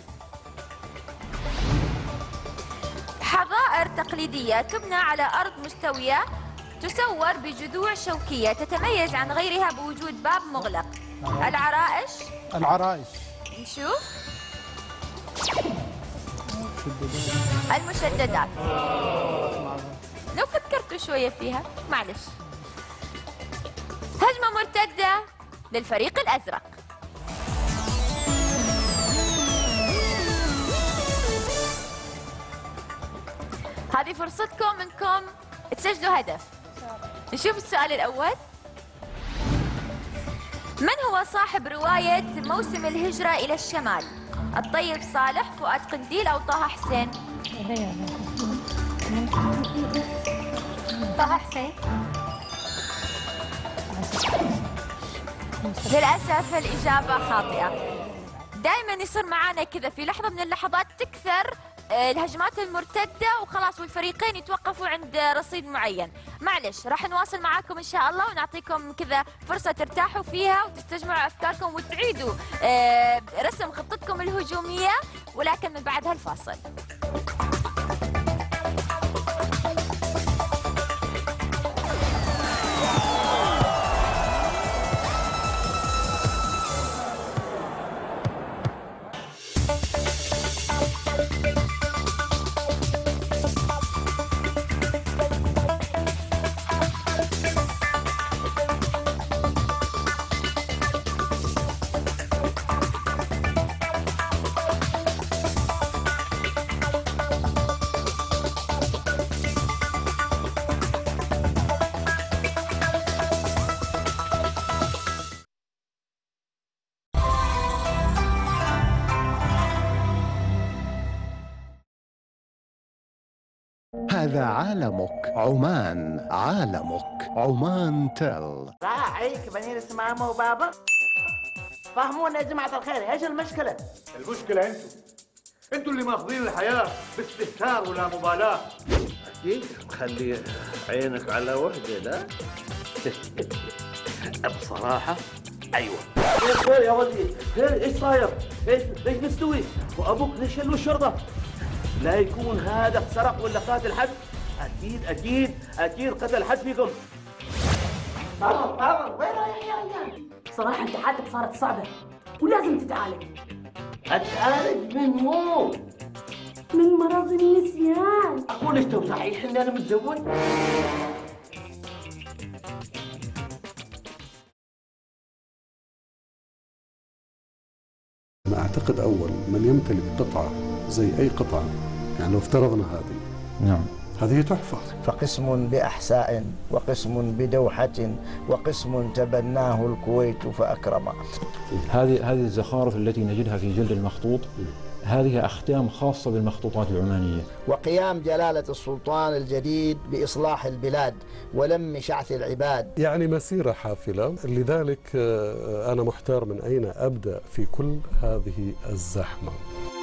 حظائر تقليدية تبنى على أرض مستوية تسور بجذوع شوكية تتميز عن غيرها بوجود باب مغلق. العرائش. العرائش. نشوف. المشددات. لو فكرتوا شوية فيها معلش. هجمة مرتدة للفريق الأزرق. هذه فرصتكم انكم تسجلوا هدف. نشوف السؤال الأول. من هو صاحب رواية موسم الهجرة إلى الشمال؟ الطيب صالح، فؤاد قنديل، أو طه حسين؟ طه حسين. للأسف الإجابة خاطئة. دائما يصير معانا كذا في لحظة من اللحظات تكثر الهجمات المرتدة وخلاص والفريقين يتوقفوا عند رصيد معين. معلش راح نواصل معاكم إن شاء الله ونعطيكم كذا فرصة ترتاحوا فيها وتستجمعوا أفكاركم وتعيدوا رسم خطتكم الهجومية، ولكن من بعد هالفاصل. هذا عالمك، عمان عالمك، عمان تل. راعيك بنين اسمها ماما وبابا. فهمونا يا جماعة الخير، ايش المشكلة؟ المشكلة انتوا انتوا اللي ماخذين الحياة باستهتار ولا مبالاة. اكيد خلي عينك على وحدة لا؟ بصراحة ايوه. خير يا ولدي، خير ايش صاير؟ ايش ايش مستوي؟ وابوك ليش له الشرطة؟ لا يكون هذا سرق ولا قاتل حد؟ اكيد اكيد اكيد قتل حد فيكم. بابا بابا وين رايح يا عيال؟ صراحة انت حالتك صارت صعبة ولازم تتعالج. اتعالج من مو؟ من مرض النسيان. اقول ايش تو صحيح اني انا متزوج؟ أنا أعتقد أول من يمتلك قطعة زي أي قطعة، يعني لو افترضنا هذه نعم هذه تحفة. فقسم بأحساء وقسم بدوحة وقسم تبناه الكويت فأكرمه. هذه هذه الزخارف التي نجدها في جلد المخطوط هذه أختام خاصة بالمخطوطات العمانية. وقيام جلالة السلطان الجديد بإصلاح البلاد ولم شعث العباد. يعني مسيرة حافلة، لذلك أنا محتار من أين أبدأ في كل هذه الزحمة.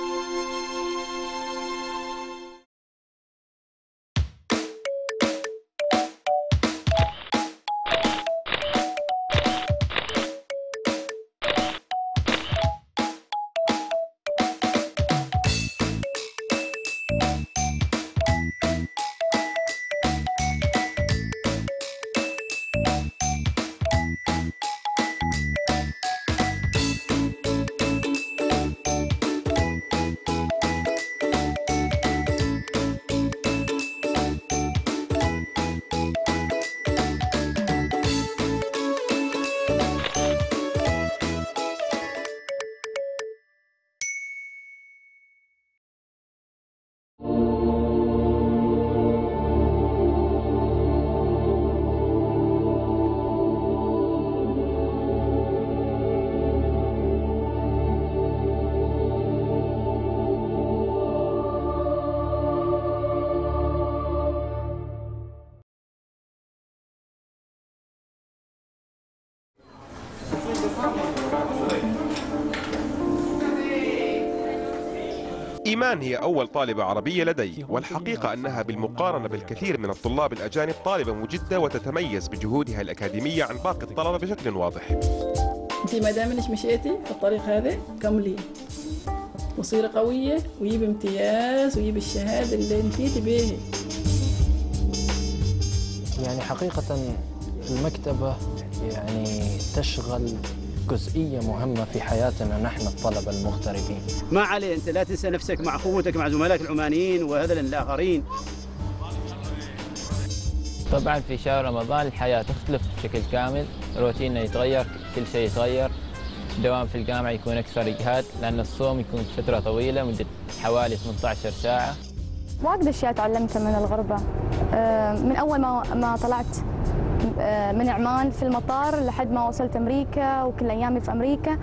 إيمان هي أول طالبة عربية لدي، والحقيقة أنها بالمقارنة بالكثير من الطلاب الأجانب طالبة مجدة وتتميز بجهودها الأكاديمية عن باقي الطلبة بشكل واضح. أنت ما دام إنك مشيتي في الطريق هذا كملي وصيري قوية ويجيب امتياز ويجيب الشهادة اللي أنت تبيها. يعني حقيقة المكتبة يعني تشغل جزئية مهمة في حياتنا نحن الطلبة المغتربين. ما عليه أنت لا تنسى نفسك مع أخوتك مع زملائك العمانيين وهذا الآخرين. طبعا في شهر رمضان الحياة تختلف بشكل كامل، روتيننا يتغير، كل شيء يتغير. الدوام في الجامعة يكون أكثر إجهاد لأن الصوم يكون فترة طويلة مدة حوالي ثمانية عشر ساعة. واجد أشياء تعلمتها من الغربة، من أول ما ما طلعت من عمان في المطار لحد ما وصلت أمريكا وكل أيامي في أمريكا.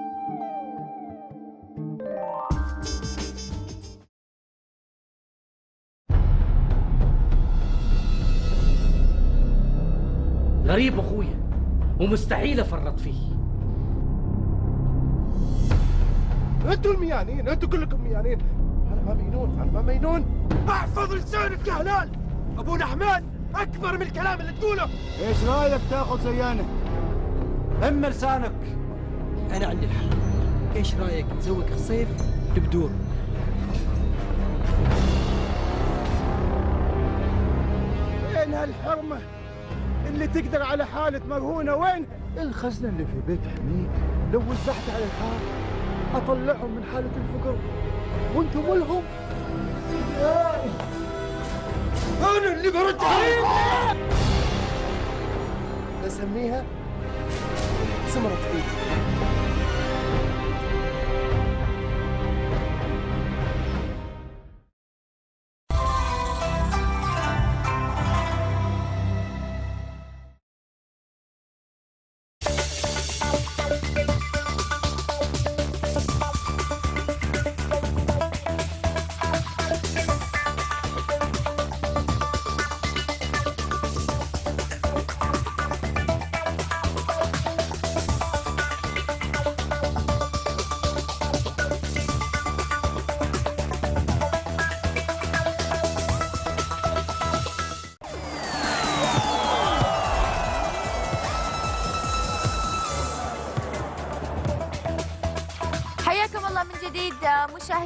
غريب أخويا ومستحيل أفرط فيه. أنتوا الميانين، أنتوا كلكم ميانين. أنا ما مينون، أنا ما مينون. احفظ لسانك يا هلال. أبونا حماد أكبر من الكلام اللي تقوله. إيش رأيك تاخذ زيانة؟ أم لسانك. أنا عندي الحل. إيش رأيك نزوق الصيف ببدور؟ وين هالحرمة اللي تقدر على حالة مرهونة؟ وين الخزنة اللي في بيت حميد؟ لو وزعت على الحار أطلعهم من حالة الفقر وأنتم ولهم. أنا اللي برد عليك. أسميها سمرة إيد.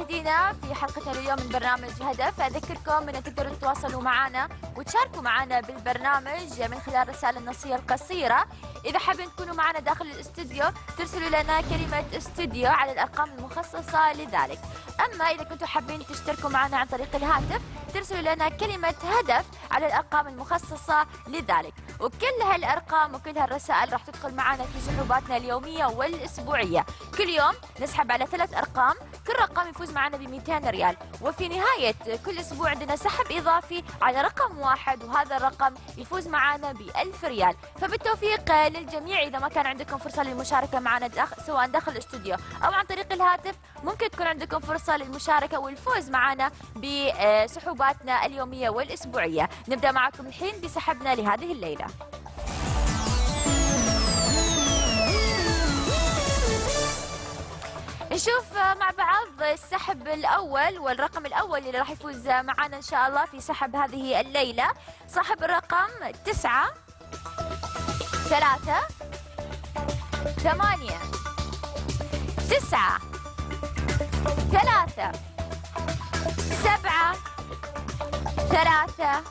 مشاهدينا في حلقتنا اليوم من برنامج هدف، أذكركم أن تقدروا تتواصلوا معنا وتشاركوا معنا بالبرنامج من خلال الرسائل النصية القصيرة. إذا حابين تكونوا معنا داخل الاستوديو ترسلوا لنا كلمة استوديو على الأرقام المخصصة لذلك. أما إذا كنتوا حابين تشتركوا معنا عن طريق الهاتف ترسلوا لنا كلمة هدف على الأرقام المخصصة لذلك. وكل هالأرقام وكل هالرسائل راح تدخل معنا في سحوباتنا اليومية والأسبوعية. كل يوم نسحب على ثلاث أرقام، كل رقم يفوز معنا ب مئتين ريال، وفي نهاية كل أسبوع عندنا سحب إضافي على رقم واحد، وهذا الرقم يفوز معنا ب ألف ريال. فبالتوفيق للجميع. إذا ما كان عندكم فرصة للمشاركة معنا داخل سواء داخل الاستوديو أو عن طريق الهاتف، ممكن تكون عندكم فرصة للمشاركة والفوز معنا بسحوباتنا اليومية والأسبوعية. نبدأ معكم الحين بسحبنا لهذه الليلة. نشوف مع بعض السحب الأول، والرقم الأول اللي راح يفوز معنا إن شاء الله في سحب هذه الليلة صاحب الرقم تسعة ثلاثة ثمانية تسعة ثلاثة سبعة ثلاثة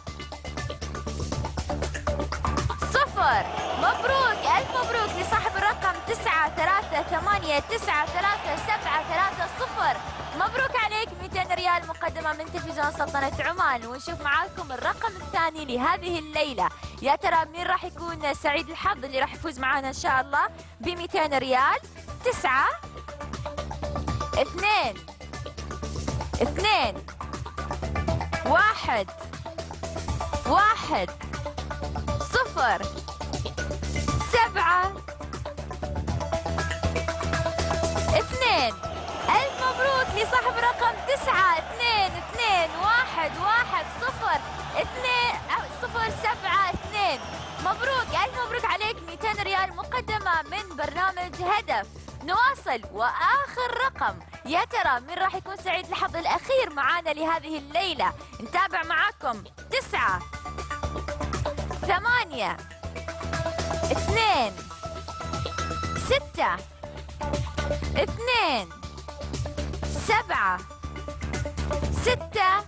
صفر. مبروك، ألف مبروك لصاحب الرقم تسعة ثلاثة ثمانية تسعة ثلاثة سبعة ثلاثة صفر. مبروك عليك مئتين ريال مقدمة من تلفزيون سلطنة عمان. ونشوف معاكم الرقم الثاني لهذه الليلة. يا ترى مين راح يكون سعيد الحظ اللي راح يفوز معنا إن شاء الله ب مئتين ريال؟ تسعة اثنين اثنين واحد واحد صفر سبعة اثنين. ألف مبروك لصاحب رقم تسعة اثنين اثنين واحد واحد صفر اثنين صفر سبعة اثنين. مبروك، ألف مبروك عليك مئتين ريال مقدمة من برنامج هدف. نواصل وآخر رقم، يا ترى من راح يكون سعيد الحظ الأخير معانا لهذه الليلة؟ نتابع معاكم. تسعة ثمانية اثنين ستة اثنين سبعة ستة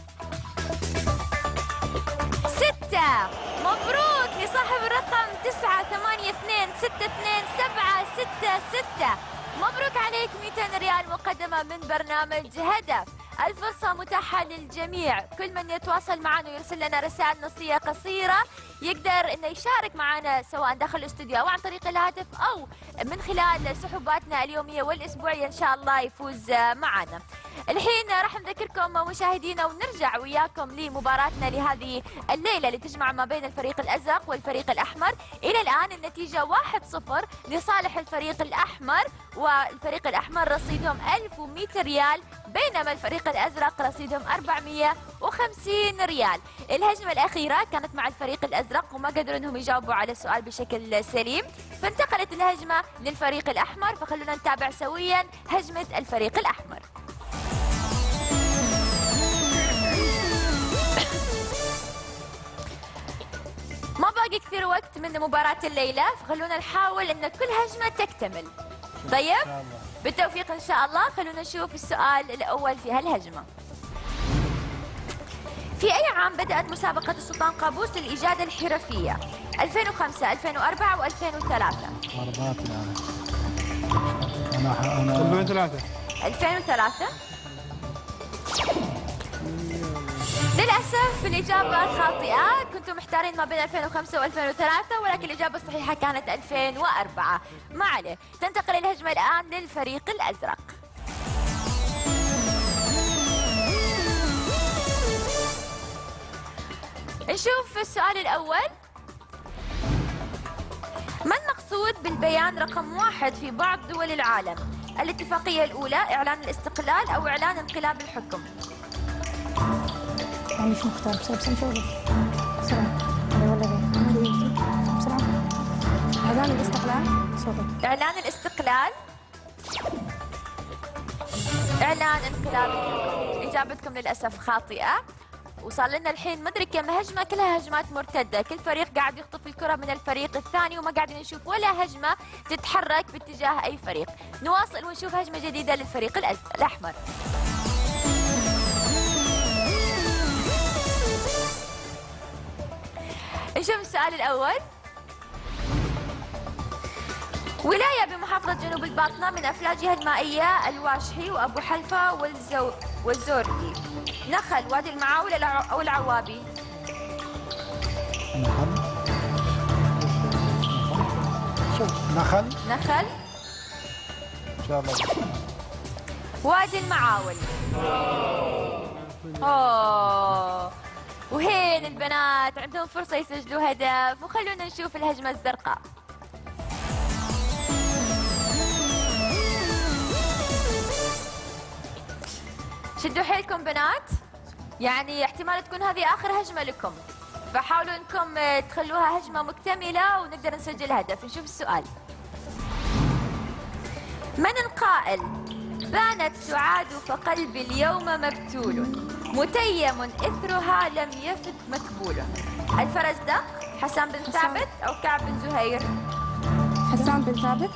ستة. مبروك لصاحب الرقم تسعة ثمانية اثنين ستة اثنين سبعة ستة ستة. مبروك عليك مئتين ريال مقدمة من برنامج هدف. الفرصة متاحة للجميع، كل من يتواصل معنا ويرسل لنا رسائل نصية قصيرة يقدر انه يشارك معنا سواء داخل الاستوديو او عن طريق الهاتف او من خلال سحوباتنا اليومية والاسبوعية ان شاء الله يفوز معنا. الحين راح نذكركم مشاهدينا ونرجع وياكم لمباراتنا لهذه الليلة اللي تجمع ما بين الفريق الازرق والفريق الاحمر. الى الان النتيجة واحد صفر لصالح الفريق الاحمر، والفريق الاحمر رصيدهم ألف ومئة ريال بينما الفريق الازرق رصيدهم أربعمئة وخمسين ريال. الهجمة الاخيرة كانت مع الفريق الازرق وما قدروا انهم يجاوبوا على السؤال بشكل سليم، فانتقلت الهجمة للفريق الاحمر. فخلونا نتابع سويا هجمة الفريق الاحمر. ما باقي كثير وقت من مباراة الليلة، فخلونا نحاول ان كل هجمة تكتمل. طيب بالتوفيق ان شاء الله. خلونا نشوف السؤال الاول في هالهجمة. في اي عام بدأت مسابقة السلطان قابوس للإجادة الحرفية؟ ألفين وخمسة ألفين وأربعة وألفين وثلاثة. أنا أنا ألفين وثلاثة. ألفين وثلاثة. للأسف الإجابة خاطئة، كنتم محتارين ما بين ألفين وخمسة وألفين وثلاثة، ولكن الإجابة الصحيحة كانت ألفين وأربعة. ما عليه، تنتقل الهجمة الآن للفريق الأزرق. نشوف السؤال الأول. ما المقصود بالبيان رقم واحد في بعض دول العالم؟ الاتفاقية الأولى، إعلان الاستقلال أو إعلان انقلاب الحكم؟ يعني مش مختار بسرعة بسرعة نشوف بسرعة هذا ولا غير بسرعة. إعلان الاستقلال. صوتك. إعلان الاستقلال، إعلان انقلاب الحكم. إجابتكم للأسف خاطئة. وصار لنا الحين مدري كم هجمة، كلها هجمات مرتدة، كل فريق قاعد يخطف الكرة من الفريق الثاني وما قاعدين نشوف ولا هجمة تتحرك باتجاه أي فريق. نواصل ونشوف هجمة جديدة للفريق الأحمر. نشوف السؤال الأول. ولاية بمحافظة جنوب الباطنة من أفلاجها المائية الواشحي وأبو حلفة والزو... والزوردي. نخل، وادي المعاول أو العوابي؟ نخل. نخل. إن شاء الله. وادي المعاول. أوه. وهين البنات عندهم فرصة يسجلوا هدف، وخلونا نشوف الهجمة الزرقاء. شدوا حيلكم بنات، يعني احتمال تكون هذه آخر هجمة لكم، فحاولوا انكم تخلوها هجمة مكتملة ونقدر نسجل هدف. نشوف السؤال. من القائل بانت سعاد فقلبي اليوم مبتول متيم إثرها لم يفت مكبول؟ الفرزدق، حسان بن ثابت أو كعب بن زهير؟ حسان بن ثابت.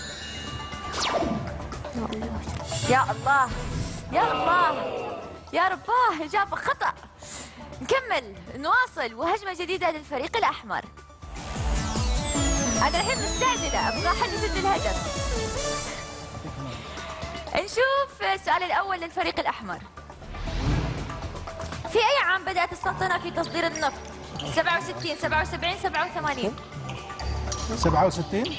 يا الله يا الله يا رباه، إجابة خطأ. نكمل نواصل، وهجمة جديدة للفريق الأحمر. أنا الحين مستعجلة أبغى حد يسجل هدف. نشوف السؤال الأول للفريق الأحمر. في أي عام بدأت السلطنة في تصدير النفط؟ سبعة وستين، سبعة وسبعين، سبعة وثمانين؟ سبعة وستين.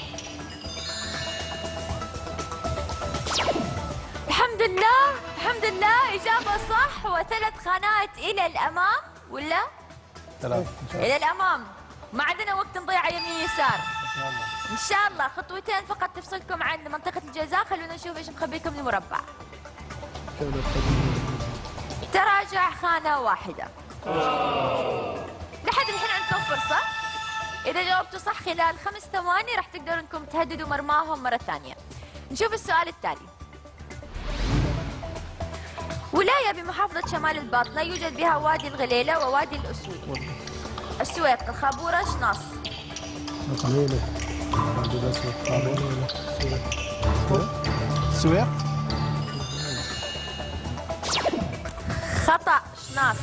الحمد لله الحمد لله، إجابة صح، وثلاث خانات إلى الأمام ولا؟ ثلاث. إلى الأمام، ما عندنا وقت نضيع يمين يسار. إن شاء الله خطوتين فقط تفصلكم عن منطقة الجزاء. خلونا نشوف إيش مخبيكم المربع. تراجع خانة واحدة. لحد الحين عندكم فرصة، إذا جاوبتوا صح خلال خمس ثواني راح تقدروا إنكم تهددوا مرماهم مرة ثانية. نشوف السؤال التالي. ولاية بمحافظة شمال الباطنة يوجد بها وادي الغليلة ووادي الأسود. السويق، الخابورة، شناص؟ الغليلة. وادي الأسود، خابورة، السويق. خطأ، شناص.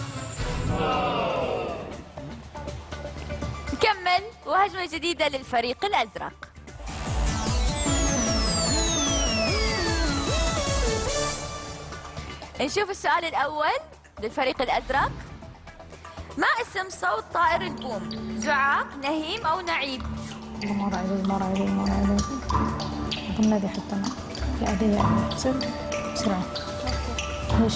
نكمل، وهجمة جديدة للفريق الأزرق. نشوف السؤال الأول للفريق الأزرق. ما اسم صوت طائر البوم؟ زعاق، نهيم أو نعيب؟ مر علي مر علي مر علي. أظن هذه حتى أنا في عادية يعني. بسرعة بسرعة. ليش؟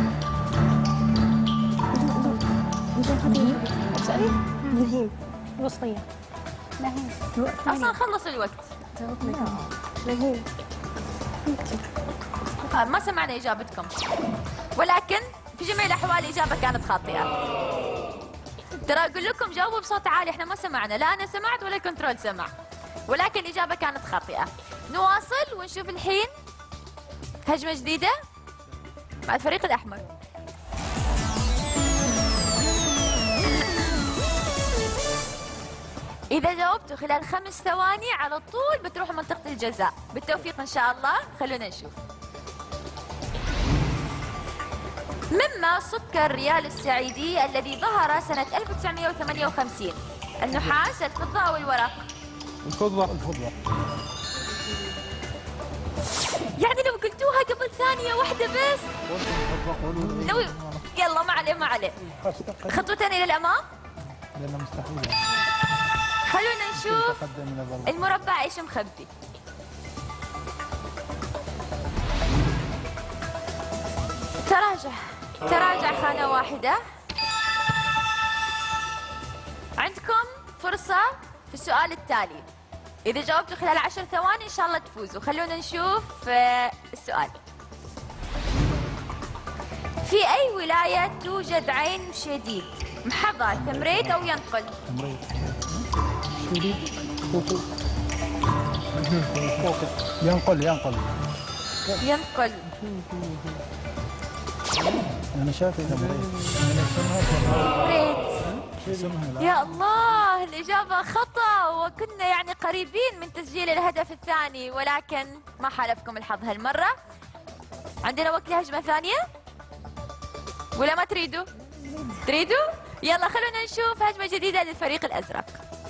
نهيم. اسألي. نهيم. الوسطية. نهيم. أصلا خلص الوقت. نهيم. آه ما سمعنا إجابتكم، ولكن في جميع الأحوال الإجابة كانت خاطئة. ترى أقول لكم جاوبوا بصوت عالي، إحنا ما سمعنا، لا أنا سمعت ولا الكنترول سمع، ولكن الإجابة كانت خاطئة. نواصل ونشوف الحين هجمة جديدة مع الفريق الأحمر. إذا جاوبتوا خلال خمس ثواني على طول بتروحوا منطقة الجزاء. بالتوفيق إن شاء الله. خلونا نشوف. مما سكر ريال السعيدي الذي ظهر سنة ألف وتسعمئة وثمانية وخمسين؟ النحاس، الفضة أو الورق؟ الفضة. الفضة. يعني لو قلتوها قبل ثانية واحدة بس. لو يلا ما عليه ما عليه. خطوتين إلى الأمام. لأنه مستحيل. خلونا نشوف المربع ايش مخبي. تراجع تراجع خانة واحدة. عندكم فرصة في السؤال التالي، إذا جاوبتوا خلال عشر ثواني إن شاء الله تفوزوا. خلونا نشوف السؤال. في أي ولاية توجد عين شديد؟ محظى، ثمريت أو ينقل؟ ينقل ينقل ينقل. أنا شايف ثمريت. يا الله، الإجابة خطأ، وكنا يعني قريبين من تسجيل الهدف الثاني، ولكن ما حالفكم الحظ هالمرة. عندنا وقت لهجمة ثانية ولا ما تريدوا؟ تريدوا؟ يلا خلونا نشوف هجمة جديدة للفريق الأزرق.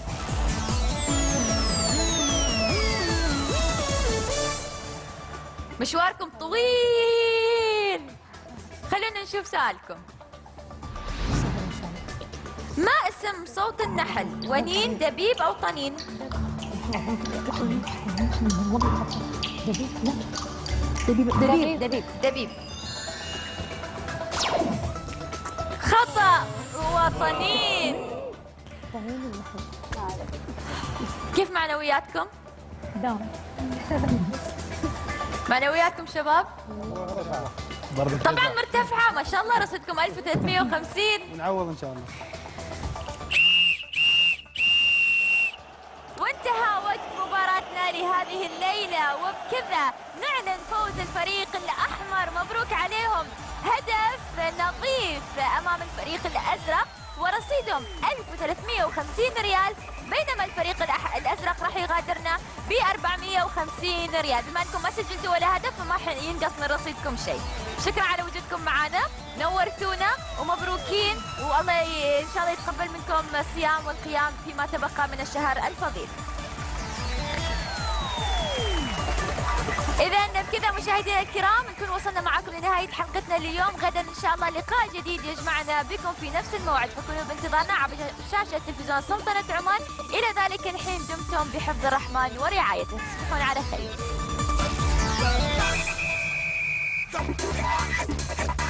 مشواركم طويل. خلونا نشوف سؤالكم. ما اسم صوت النحل؟ ونين، دبيب أو طنين؟ دبيب لا دبيب دبيب دبيب دبيب. خطأ، هو طنين. كيف معنوياتكم؟ داون. معنوياتكم شباب؟ طبعا مرتفعة ما شاء الله، رصيدكم ألف وثلاثمئة وخمسين. نعوض ان شاء الله. وانتهى وقت مباراتنا لهذه الليلة، وبكذا نعلن فوز الفريق الأحمر. مبروك عليهم، هدف نظيف أمام الفريق الأزرق ورصيدهم ألف وثلاثمئة وخمسين ريال، بينما الفريق الأح... الأزرق راح يغادرنا ب أربعمئة وخمسين ريال. بما أنكم ما سجلتوا ولا هدف فما ينقص من رصيدكم شيء. شكرا على وجودكم معنا، نورتونا ومبروكين، والله ي... إن شاء الله يتقبل منكم الصيام والقيام فيما تبقى من الشهر الفضيل. إذا بكذا مشاهدينا الكرام نكون وصلنا معكم لنهاية حلقتنا اليوم. غدا إن شاء الله لقاء جديد يجمعنا بكم في نفس الموعد، فكونوا بانتظارنا عبر شاشة تلفزيون سلطنة عمان. إلى ذلك الحين دمتم بحفظ الرحمن ورعايته، تصبحون على خير.